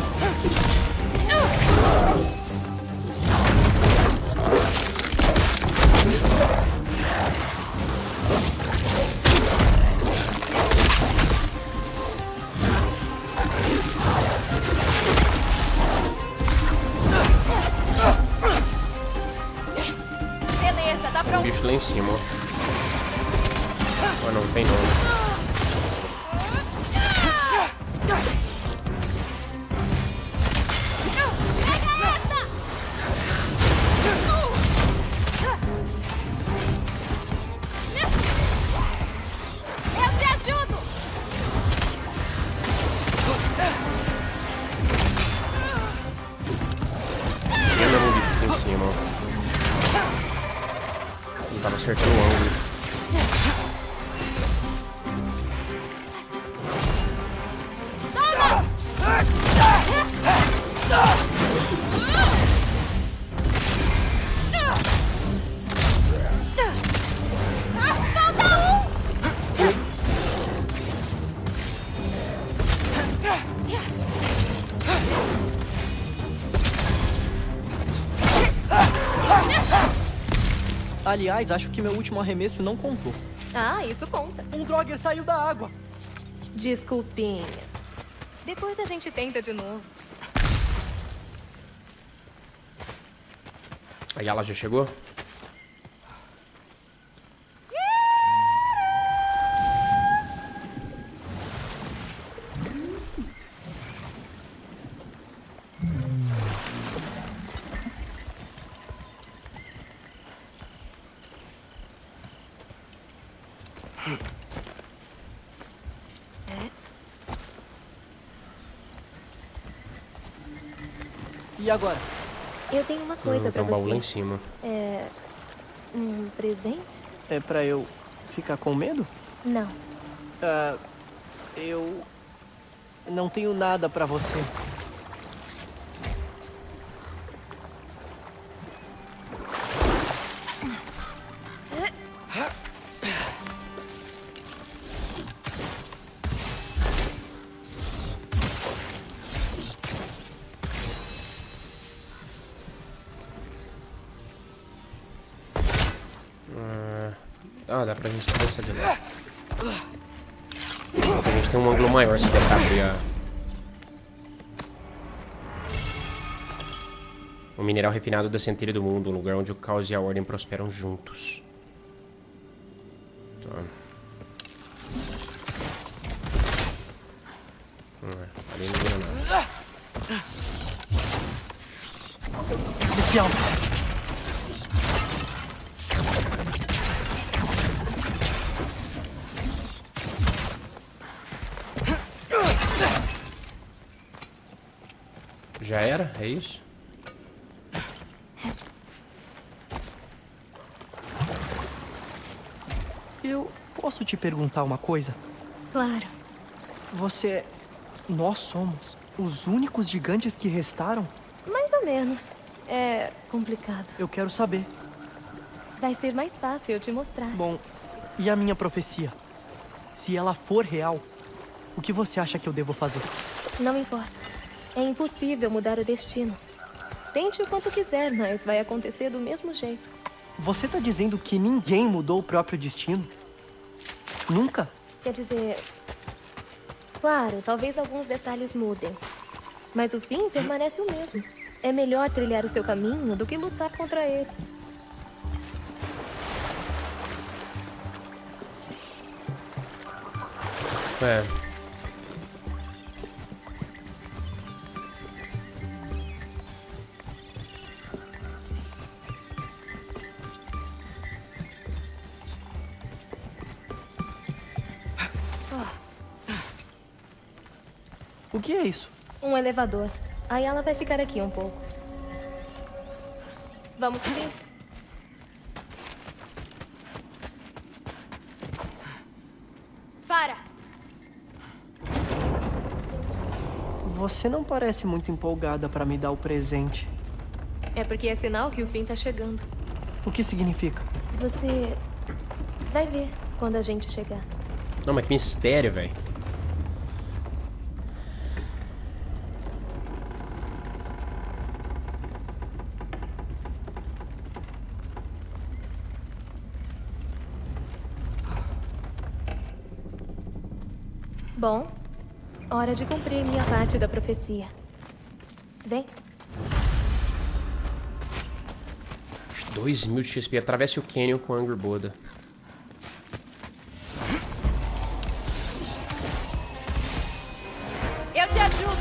Beleza, dá pra... Tem bicho lá em cima, ó. Ah, não, tem não. Acertou o ângulo. Aliás, acho que meu último arremesso não contou. Ah, isso conta. Um Draugr saiu da água. Desculpinha. Depois a gente tenta de novo. Aí ela já chegou? E agora? Eu tenho uma coisa pra tem um baú você. lá em cima. É... um presente? É pra eu ficar com medo? Não. Eu não tenho nada pra você. Ah, dá pra gente atravessar de lá. A gente tem um ângulo maior se der pra abrir a... O mineral refinado da centelha do mundo, um lugar onde o caos e a ordem prosperam juntos. Tá. Ali não vira nada. Bestial. Já era? É isso? Eu posso te perguntar uma coisa? Claro. Você... Nós somos os únicos gigantes que restaram? Mais ou menos. É complicado. Eu quero saber. Vai ser mais fácil eu te mostrar. Bom, e a minha profecia? Se ela for real, o que você acha que eu devo fazer? Não importa. É impossível mudar o destino. Tente o quanto quiser, mas vai acontecer do mesmo jeito. Você tá dizendo que ninguém mudou o próprio destino? Nunca? Quer dizer... Claro, talvez alguns detalhes mudem. Mas o fim permanece o mesmo. É melhor trilhar o seu caminho do que lutar contra ele. É. O que é isso? Um elevador. A Ayala vai ficar aqui um pouco. Vamos subir. Farah! Você não parece muito empolgada para me dar o presente. É porque é sinal que o fim tá chegando. O que significa? Você vai ver quando a gente chegar. Não, mas que mistério, velho. Bom, hora de cumprir minha parte da profecia. Vem. 2.000 de XP. Atravesse o Canyon com Angry Buddha. Eu te ajudo!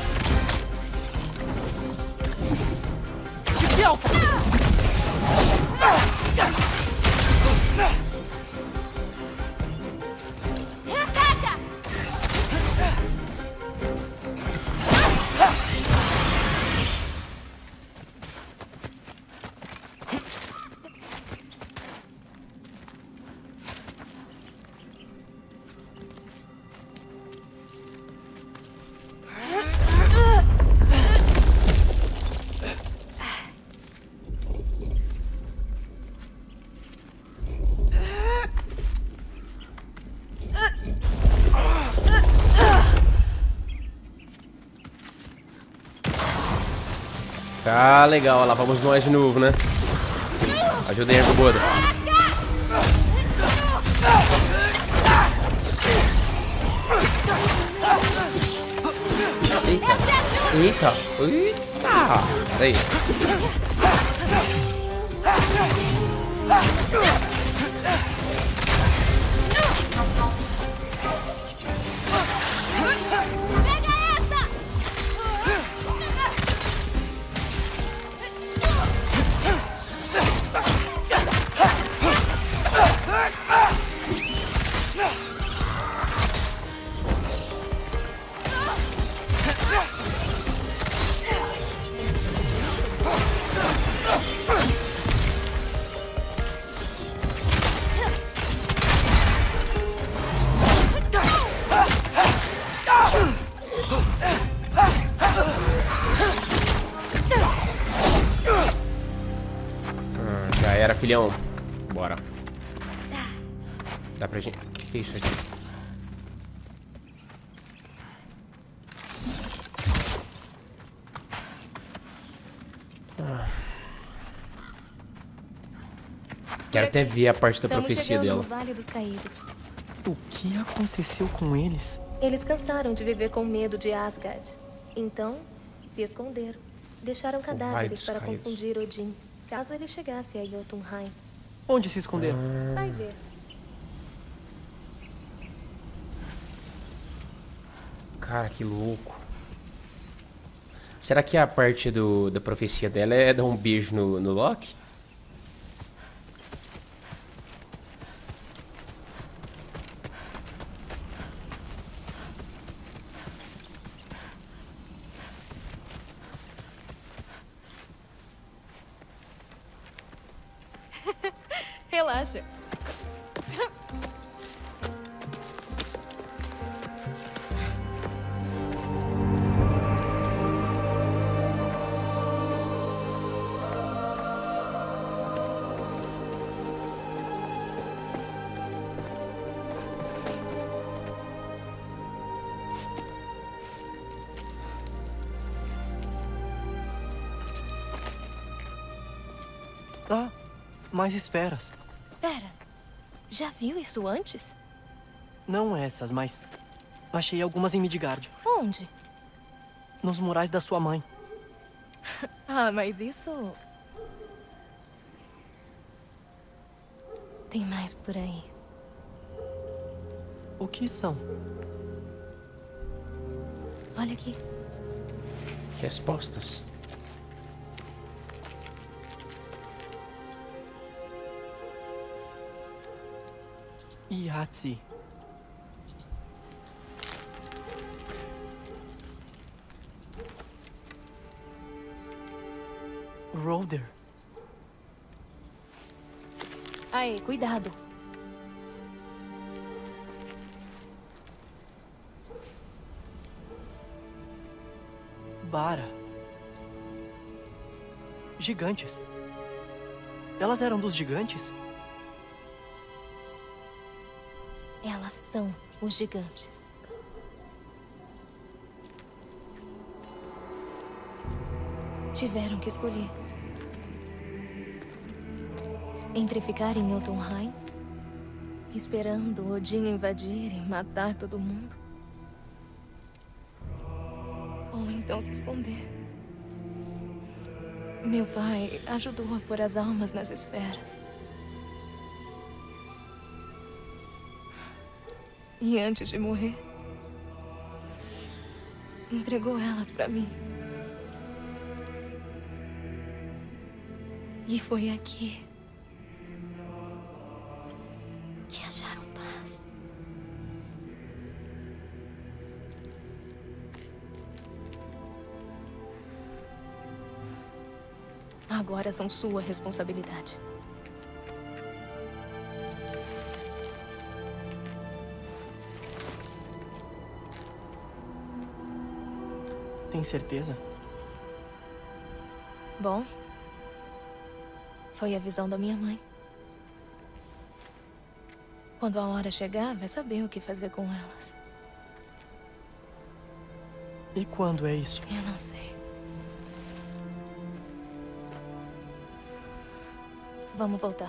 Tá legal, olha lá vamos nós de novo, né? Ajudei aí, Buda. Eita. Eita. Eita. Peraí. Já era, filhão. Bora. Dá pra gente... O que é isso aqui? Quero até ver a parte da profecia dela. No Vale dos Caídos. O que aconteceu com eles? Eles cansaram de viver com medo de Asgard. Então, se esconderam. Deixaram cadáveres para Caídos. confundir Odin, caso ele chegasse a Jotunheim. Onde se esconderam? Vai ver. Cara, que louco. Será que a parte da profecia dela é dar um beijo no Loki? Relaxa. Ah, mais esferas. Pera, já viu isso antes? Não essas, mas achei algumas em Midgard. Onde? Nos murais da sua mãe. Ah, mas isso... Tem mais por aí. O que são? Olha aqui. Respostas. Yahtzee. Roder. Aí, cuidado. Bara. Gigantes. Elas eram dos gigantes? Elas são os gigantes. Tiveram que escolher. Entre ficar em Jotunheim, esperando Odin invadir e matar todo mundo, ou então se esconder. Meu pai ajudou a pôr as almas nas esferas. E antes de morrer, entregou elas pra mim. E foi aqui que acharam paz. Agora são sua responsabilidade. Tem certeza? Bom, foi a visão da minha mãe. Quando a hora chegar, vai saber o que fazer com elas. E quando é isso? Eu não sei. Vamos voltar.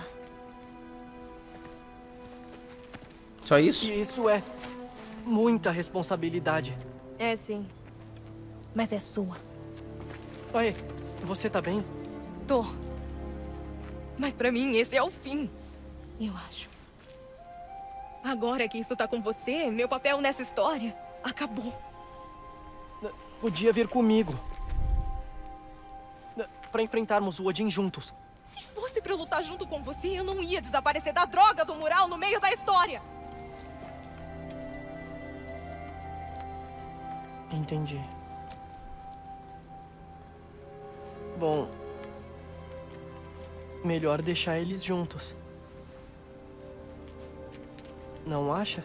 Só isso? E isso é muita responsabilidade. É sim. Mas é sua. Oi, você tá bem? Tô. Mas pra mim esse é o fim. Eu acho. Agora que isso tá com você, meu papel nessa história acabou. Podia vir comigo. Pra enfrentarmos o Odin juntos. Se fosse pra eu lutar junto com você, eu não ia desaparecer da droga do mural no meio da história. Entendi. Bom, melhor deixar eles juntos. Não acha?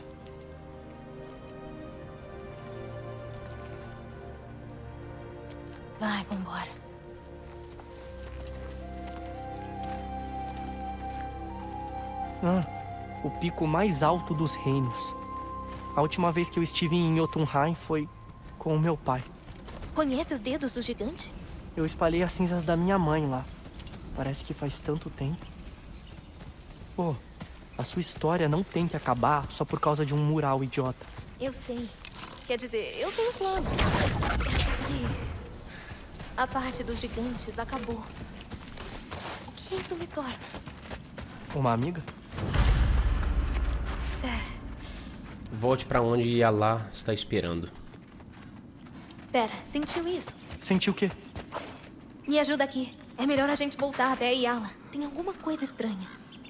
Vai, vambora. O pico mais alto dos reinos. A última vez que eu estive em Jotunheim foi com o meu pai. Conhece os dedos do gigante? Eu espalhei as cinzas da minha mãe lá. Parece que faz tanto tempo. Pô, a sua história não tem que acabar só por causa de um mural idiota. Eu sei. Quer dizer, eu tenho plano. Essa aqui... A parte dos gigantes acabou. O que isso me torna? Uma amiga? Volte pra onde Yala está esperando. Pera, sentiu isso? Sentiu o quê? Me ajuda aqui. É melhor a gente voltar até a Yala. Tem alguma coisa estranha.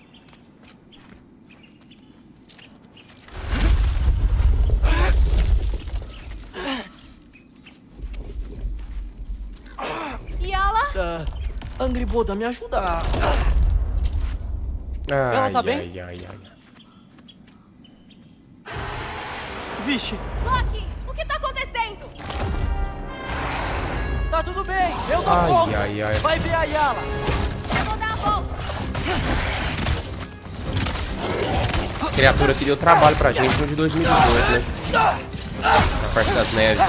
Yala? Angry Boda, me ajuda. Ela tá bem? Vixe. Loki, o que tá acontecendo? Tá tudo bem, eu dou conta. ai. Vai ver a Yala. Eu vou dar a volta. Criatura que deu trabalho pra gente no de 2018, né? Na parte das neves.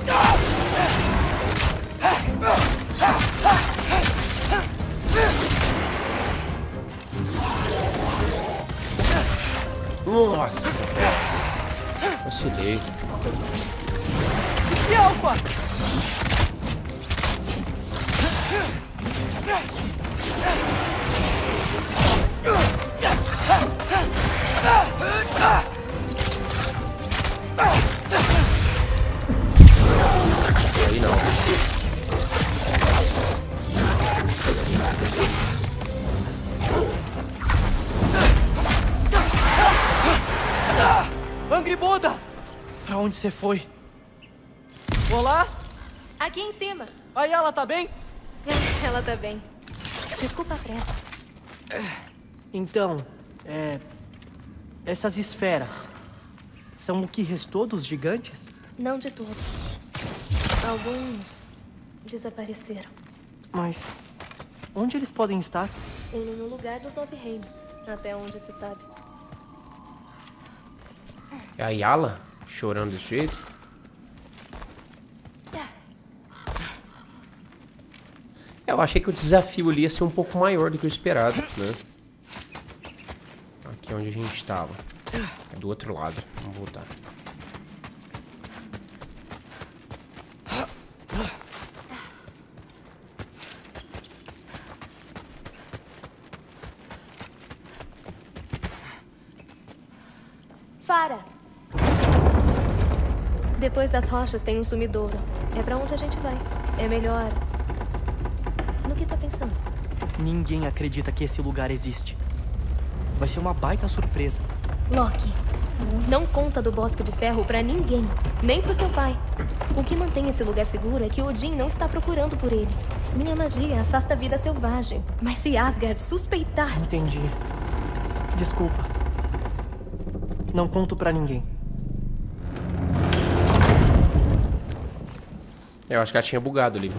Nossa! Vacilei. E Alpha! Aí não. Angry Buddha! Pra onde você foi? Olá? Aqui em cima. A Yala tá bem? Ela tá bem. Desculpa a pressa. Então, essas esferas são o que restou dos gigantes? Não de todos. Alguns desapareceram. Mas onde eles podem estar? No lugar dos 9 reinos, até onde se sabe. É a Yala chorando desse jeito? Eu achei que o desafio ali ia ser um pouco maior do que eu esperado, né? Aqui é onde a gente estava. É do outro lado. Vamos voltar. Fara! Depois das rochas tem um sumidouro. É pra onde a gente vai. É melhor... No que tá pensando? Ninguém acredita que esse lugar existe. Vai ser uma baita surpresa. Loki, não conta do Bosque de Ferro pra ninguém. Nem pro seu pai. O que mantém esse lugar seguro é que Odin não está procurando por ele. Minha magia afasta a vida selvagem. Mas se Asgard suspeitar... Entendi. Desculpa. Não conto pra ninguém. Eu acho que ela tinha bugado ali.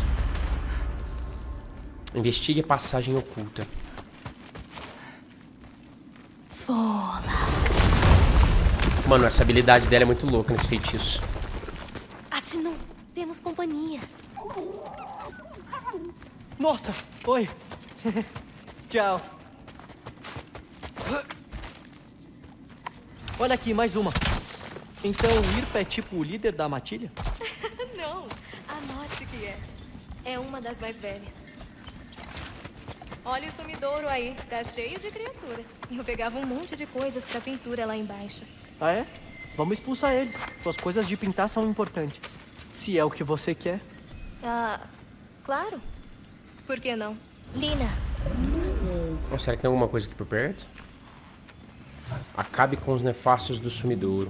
Investigue a passagem oculta. Fola. Mano, essa habilidade dela é muito louca nesse feitiço. Atinu, temos companhia. Nossa! Oi! Tchau. Olha aqui, mais uma. Então, o Irpa é tipo o líder da matilha? Não, anote que é. É uma das mais velhas. Olha o sumidouro aí, tá cheio de criaturas. Eu pegava um monte de coisas pra pintura lá embaixo. Ah, é? Vamos expulsar eles. Suas coisas de pintar são importantes. Se é o que você quer. Ah, claro. Por que não? Lina. Oh, será que tem alguma coisa aqui por perto? Acabe com os nefastos do sumidouro.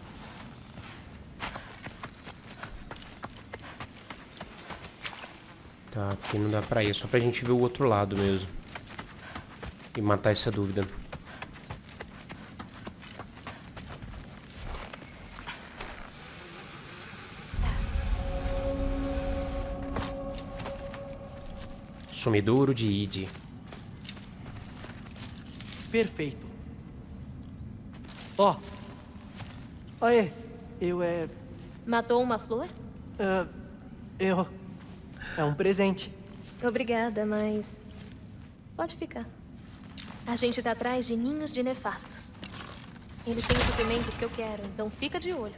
Tá, aqui não dá pra ir. É só pra gente ver o outro lado mesmo. E matar essa dúvida. Sumidouro de Id. Perfeito. Ó. Aê. Matou uma flor? É um presente. Obrigada, mas... Pode ficar. A gente tá atrás de ninhos de nefastos. Eles têm os suprimentos que eu quero, então fica de olho.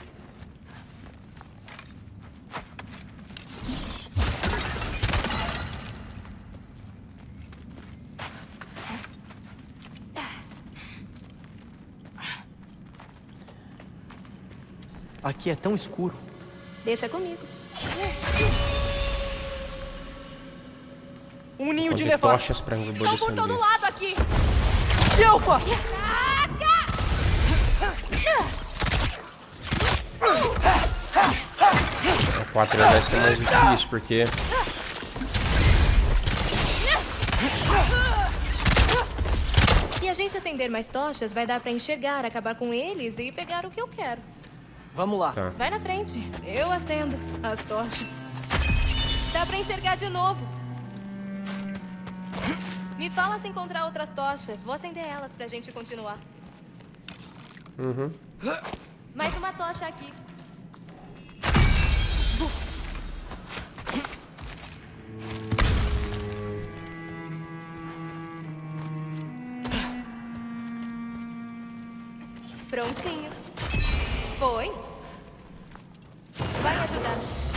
Aqui é tão escuro. Deixa comigo. Um ninho de Onde nefastos. tochas pra Estão por todo envolver. lado aqui! E Alpha! A 4 vai ser mais difícil, porque... Se a gente acender mais tochas, vai dar pra enxergar, acabar com eles e pegar o que eu quero. Vamos lá. Tá. Vai na frente. Eu acendo as tochas. Dá pra enxergar de novo. Me fala se encontrar outras tochas. Vou acender elas pra gente continuar. Uhum. Mais uma tocha aqui. Prontinho. Foi. Vai ajudar.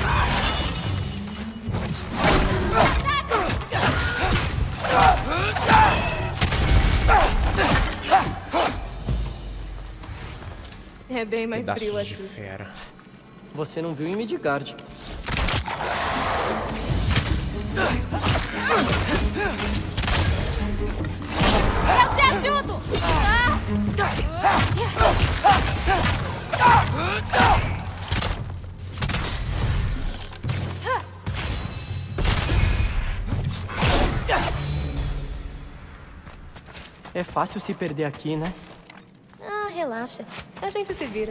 É bem mais Pedaços frio de aqui. fera. Você não viu em Midgard. Eu te ajudo! É fácil se perder aqui, né? Ah, relaxa. A gente se vira.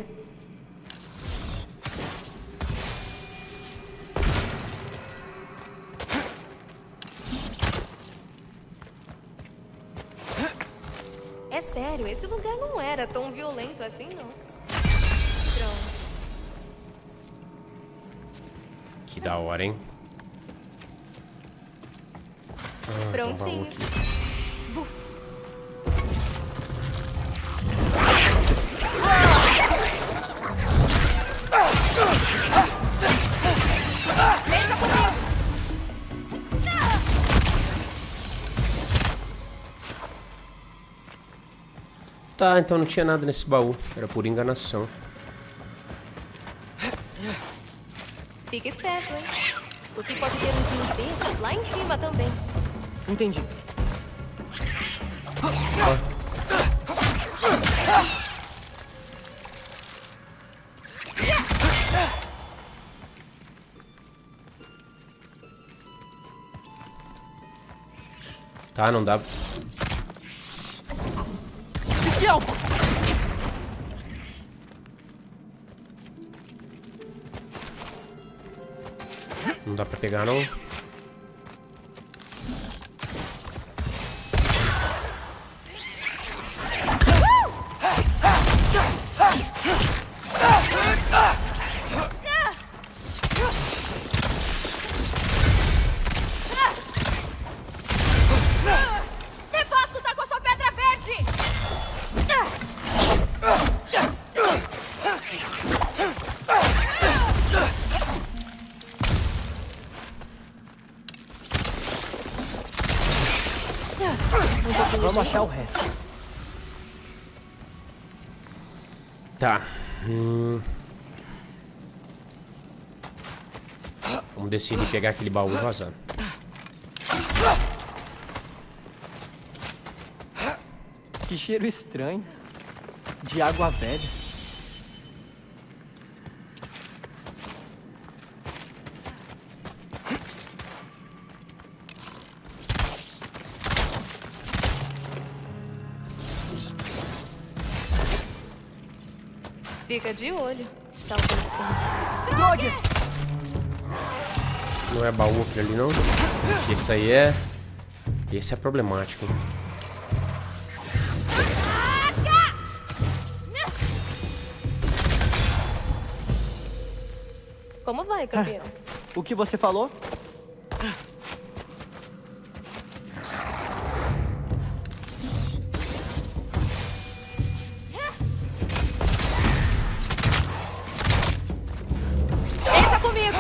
É sério, esse lugar não era tão violento assim, não. Pronto. Que da hora, hein? Prontinho. Deixa comigo. Tá, então não tinha nada nesse baú. Era por enganação. Fica esperto, hein? Porque pode ter uns limpezas lá em cima também. Entendi. Tá, não dá. Espião! Não dá pra pegar, não. Nefasto tá com a sua pedra verde! Vamos achar o resto. Tá. Vamos decidir pegar aquele baú e vazar. Que cheiro estranho. De água velha. Fica de olho. Talvez tenha. Roger! Não é baú aquele ali, não? Esse aí é... Esse é problemático, hein? Como vai, campeão? O que você falou? Deixa comigo!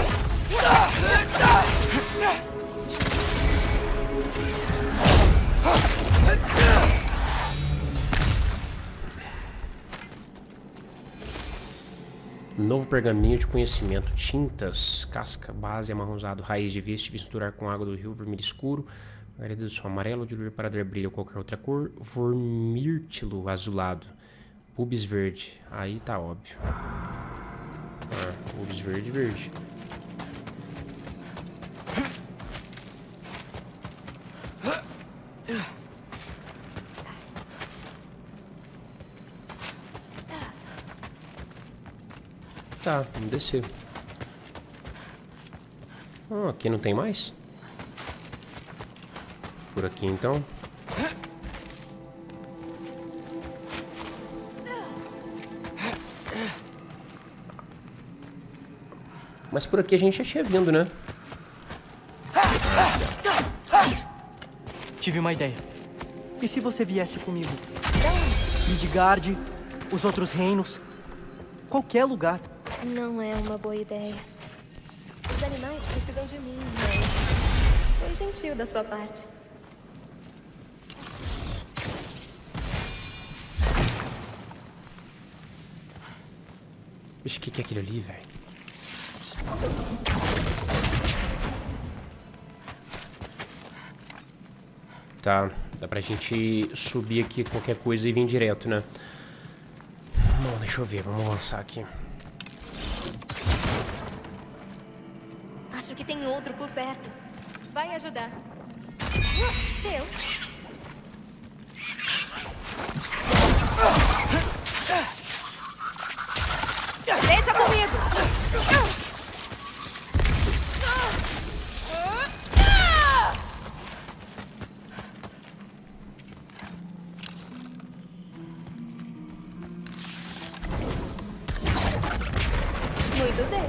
Novo pergaminho de conhecimento. Tintas, casca, base, amarronzado, raiz de viste, misturar com água do rio, vermelho escuro, areia do sol amarelo, diluir para dar brilho ou qualquer outra cor, vormírtilo azulado, pubis verde. Aí tá óbvio. Pubis verde, verde. Tá, vamos descer. Aqui não tem mais? Por aqui então. Mas por aqui a gente já tinha vindo, né? Tive uma ideia. E se você viesse comigo? Midgard, os outros reinos. Qualquer lugar. Não é uma boa ideia. Os animais precisam de mim, mas foi gentil da sua parte. Vixe, o que é aquilo ali, velho? Tá, dá pra gente subir aqui qualquer coisa e vir direto, né? Bom, deixa eu ver, vamos lançar aqui. Acho que tem outro por perto. Vai ajudar. Eu. Deixa comigo. Muito bem.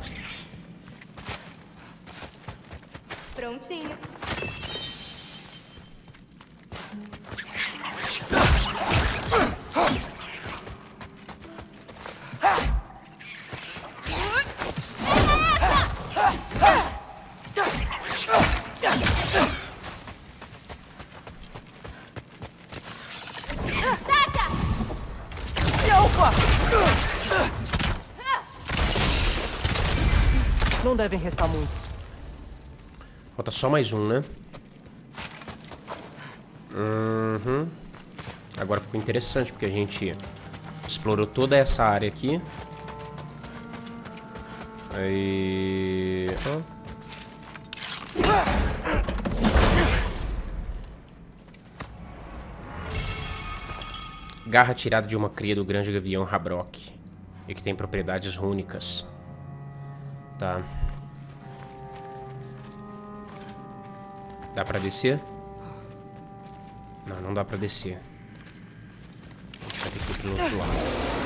Prontinho. Não devem restar muitos. Falta só mais um, né? Uhum. Agora ficou interessante, porque a gente explorou toda essa área aqui. Aí... Garra tirada de uma cria do grande gavião Rabrok. E que tem propriedades rúnicas. Tá. Dá pra descer? Não, não dá pra descer. A gente vai ter que ir pro outro lado.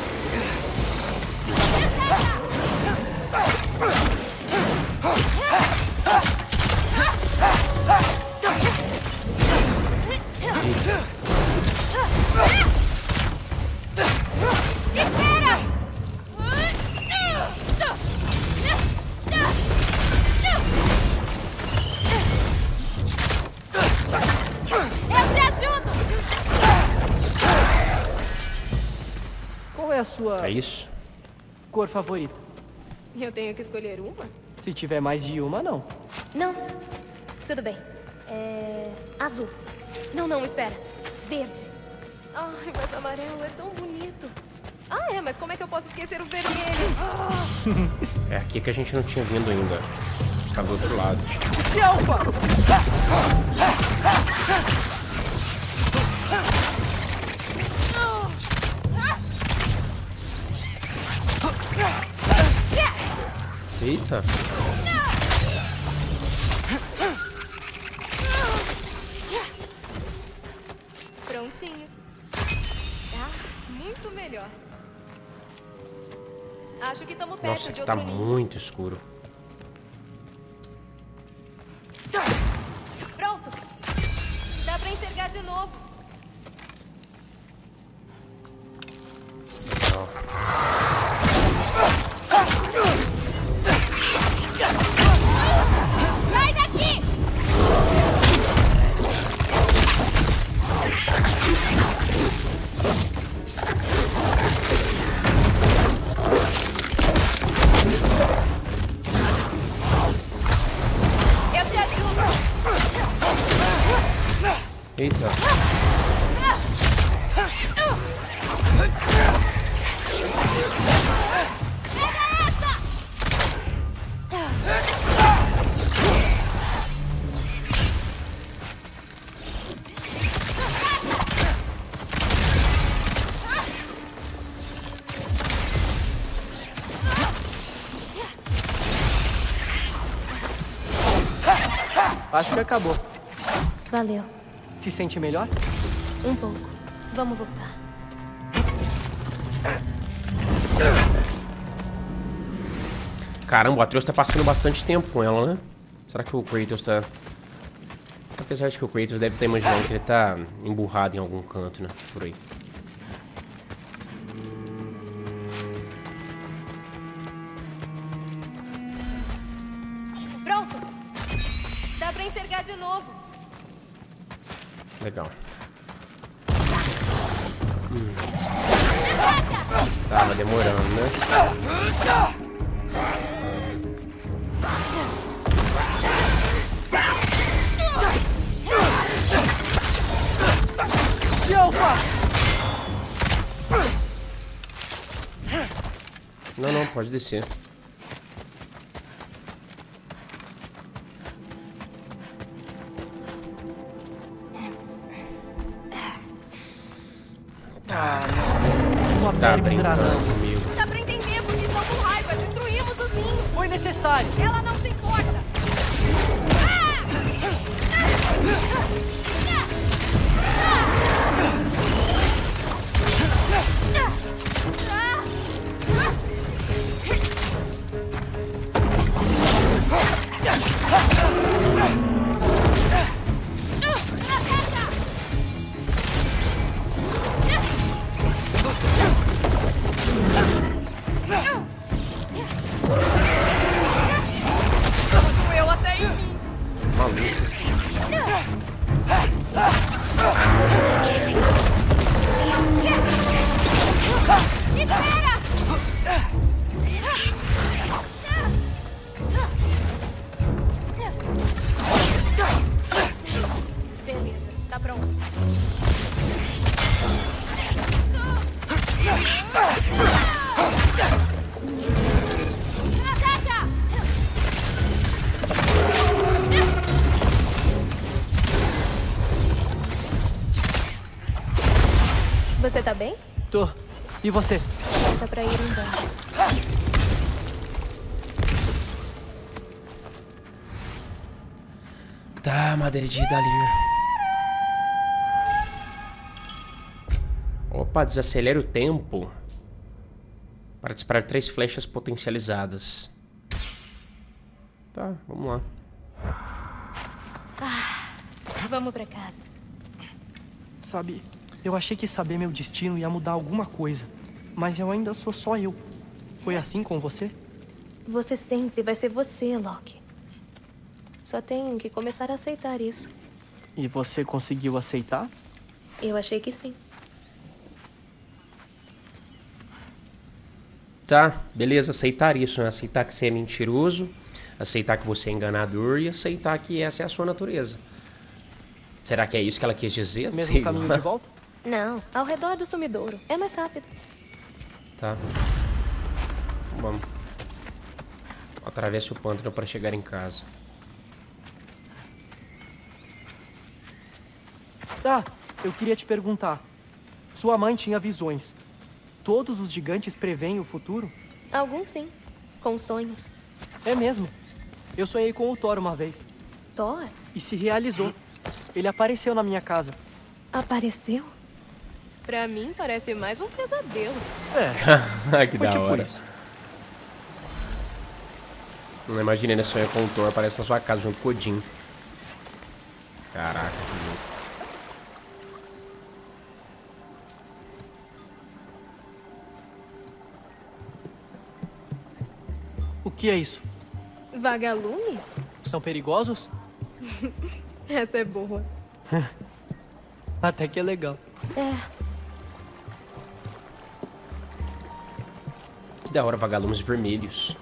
Sua É isso? cor favorita? Eu tenho que escolher uma? Se tiver mais de uma, não. Não. Tudo bem. É... azul. Não, espera. Verde. Ai, mas amarelo é tão bonito. Ah, é, mas como é que eu posso esquecer o vermelho? É aqui que a gente não tinha vindo ainda. Tá do outro lado. Eita. Prontinho. Tá muito melhor. Acho que estamos perto Nossa, de aqui tá outro ninho. muito escuro. Pronto. Dá pra enxergar de novo. Legal. Sai daqui! Eu te ajudo! Eita. Acho que acabou. Valeu. Se sente melhor? Um pouco. Vamos voltar. Caramba, o Atreus tá passando bastante tempo com ela, né? Será que o Kratos tá... Apesar de que o Kratos deve estar imaginando que ele tá emburrado em algum canto, né? Por aí. enxergar de novo. Legal. Tava demorando, né? Não, não, pode descer. Uma Tá Bermes brincando Ranão. comigo. Dá pra entender porque estão com raiva. Destruímos os ninhos. Foi necessário. Ela não se importa. Doeu até em mim. Maluco. Beleza, tá pronto. Você tá bem? Tô. E você? Tá pra ir embora. Tá, madeira de Dalir. Opa, desacelera o tempo para disparar 3 flechas potencializadas. Tá, vamos lá. Vamos pra casa. Sabe, eu achei que saber meu destino ia mudar alguma coisa. Mas eu ainda sou só eu. Foi assim com você? Você sempre vai ser você, Loki. Só tenho que começar a aceitar isso. E você conseguiu aceitar? Eu achei que sim. Tá, beleza, aceitar isso, né? Aceitar que você é mentiroso, aceitar que você é enganador e aceitar que essa é a sua natureza. Será que é isso que ela quis dizer? Mesmo Sei caminho lá. de volta? Não, ao redor do sumidouro. É mais rápido. Tá. Vamos. Atravesse o pântano para chegar em casa. Tá, eu queria te perguntar. Sua mãe tinha visões. Todos os gigantes preveem o futuro? Alguns sim. Com sonhos. É mesmo. Eu sonhei com o Thor uma vez. Thor? E se realizou. Ele apareceu na minha casa. Apareceu? Pra mim, parece mais um pesadelo. Que Foi da tipo hora. isso. Não imaginei, né? Sonho com o Thor, aparece na sua casa junto com o Odin. Caraca, que louco. O que é isso? Vagalumes? São perigosos? Essa é boa. Até que é legal. É, Que da hora, vagalumes vermelhos.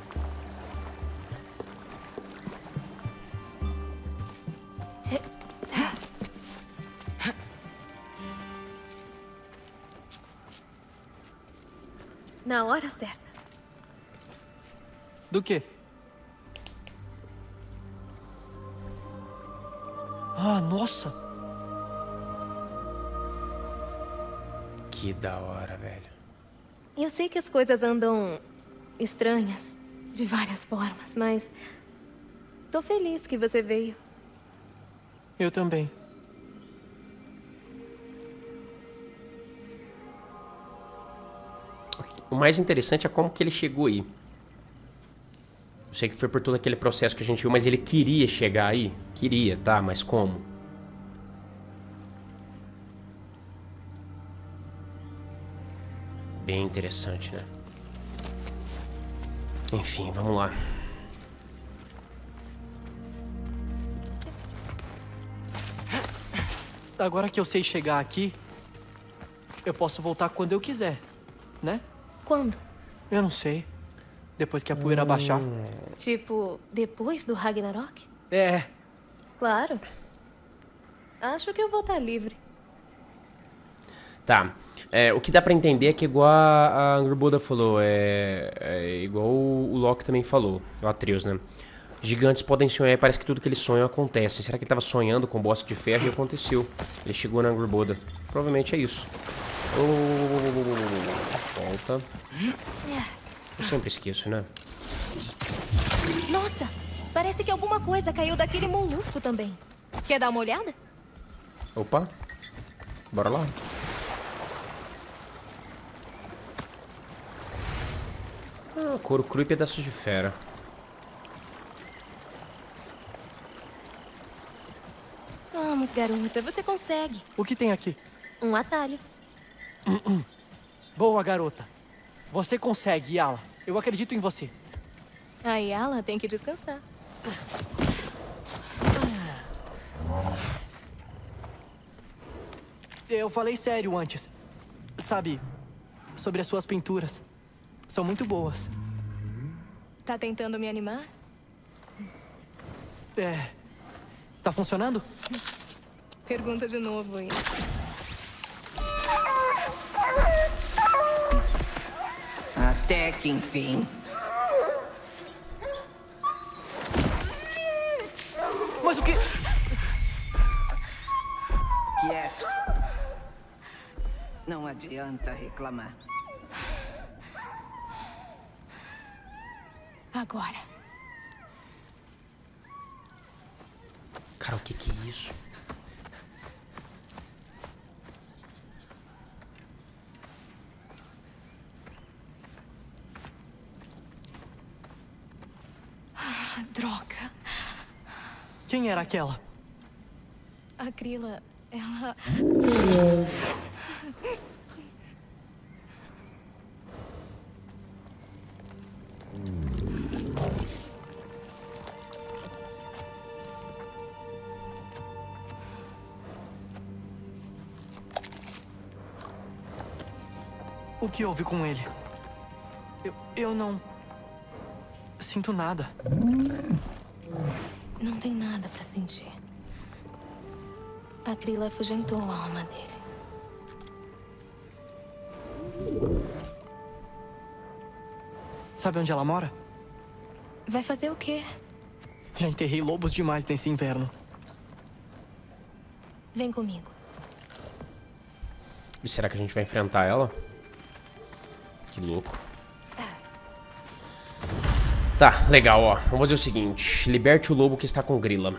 na hora certa. Do quê? Ah, nossa! Que da hora, velho. Eu sei que as coisas andam estranhas, de várias formas, mas tô feliz que você veio. Eu também. O mais interessante é como que ele chegou aí. Eu sei que foi por todo aquele processo que a gente viu, mas ele queria chegar aí? Queria, tá? Mas como? Bem interessante, né? Enfim, vamos lá. Agora que eu sei chegar aqui, eu posso voltar quando eu quiser, né? Quando? Eu não sei. Depois que a poeira baixar. Tipo, depois do Ragnarok? É. Claro. Acho que eu vou estar livre. Tá. O que dá pra entender é que igual a Angry Buddha falou, é igual o Loki também falou, o Atreus, né? Gigantes podem sonhar e parece que tudo que eles sonham acontece. Será que ele tava sonhando com o Bosque de Ferro e aconteceu? Ele chegou na Angry Buddha. Provavelmente é isso. Volta. Eu sempre esqueço, né? Nossa, parece que alguma coisa caiu daquele molusco também. Quer dar uma olhada? Opa. Bora lá. Couro cru e pedaços de fera. Vamos, garota, você consegue. O que tem aqui? Um atalho. Boa, garota. Você consegue, Yala. Eu acredito em você. A Yala tem que descansar. Eu falei sério antes. Sabe, sobre as suas pinturas. São muito boas. Tá tentando me animar? Tá funcionando? Pergunta de novo, hein? Até que enfim. Mas o que... Quieto. Não adianta reclamar. Agora. Cara, o que é isso? Droga. Quem era aquela? A Grilla, ela... O que houve com ele? Eu não... sinto nada. Não tem nada pra sentir. A Grilla afugentou a alma dele. Sabe onde ela mora? Vai fazer o quê? Já enterrei lobos demais nesse inverno. Vem comigo. E será que a gente vai enfrentar ela? Que louco. Tá, legal, ó. Vamos fazer o seguinte. Liberte o lobo que está com Grilla.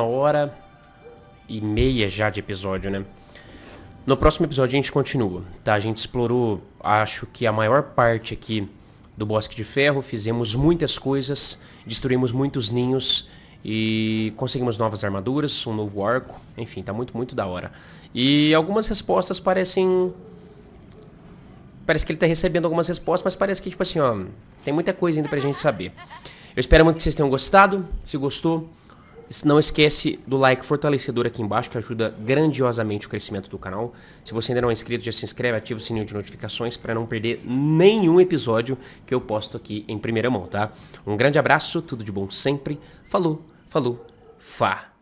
1h30 já de episódio, né? No próximo episódio a gente continua, tá? A gente explorou, acho que a maior parte aqui do Bosque de Ferro. Fizemos muitas coisas, destruímos muitos ninhos e conseguimos novas armaduras, um novo arco. Enfim, tá muito, muito da hora. E algumas respostas parecem... Parece que ele tá recebendo algumas respostas, mas parece que, tipo assim, ó... Tem muita coisa ainda pra gente saber. Eu espero muito que vocês tenham gostado. Se gostou, não esquece do like fortalecedor aqui embaixo, que ajuda grandiosamente o crescimento do canal. Se você ainda não é inscrito, já se inscreve, ativa o sininho de notificações para não perder nenhum episódio que eu posto aqui em primeira mão, tá? Um grande abraço, tudo de bom sempre. Falou, falou, fá.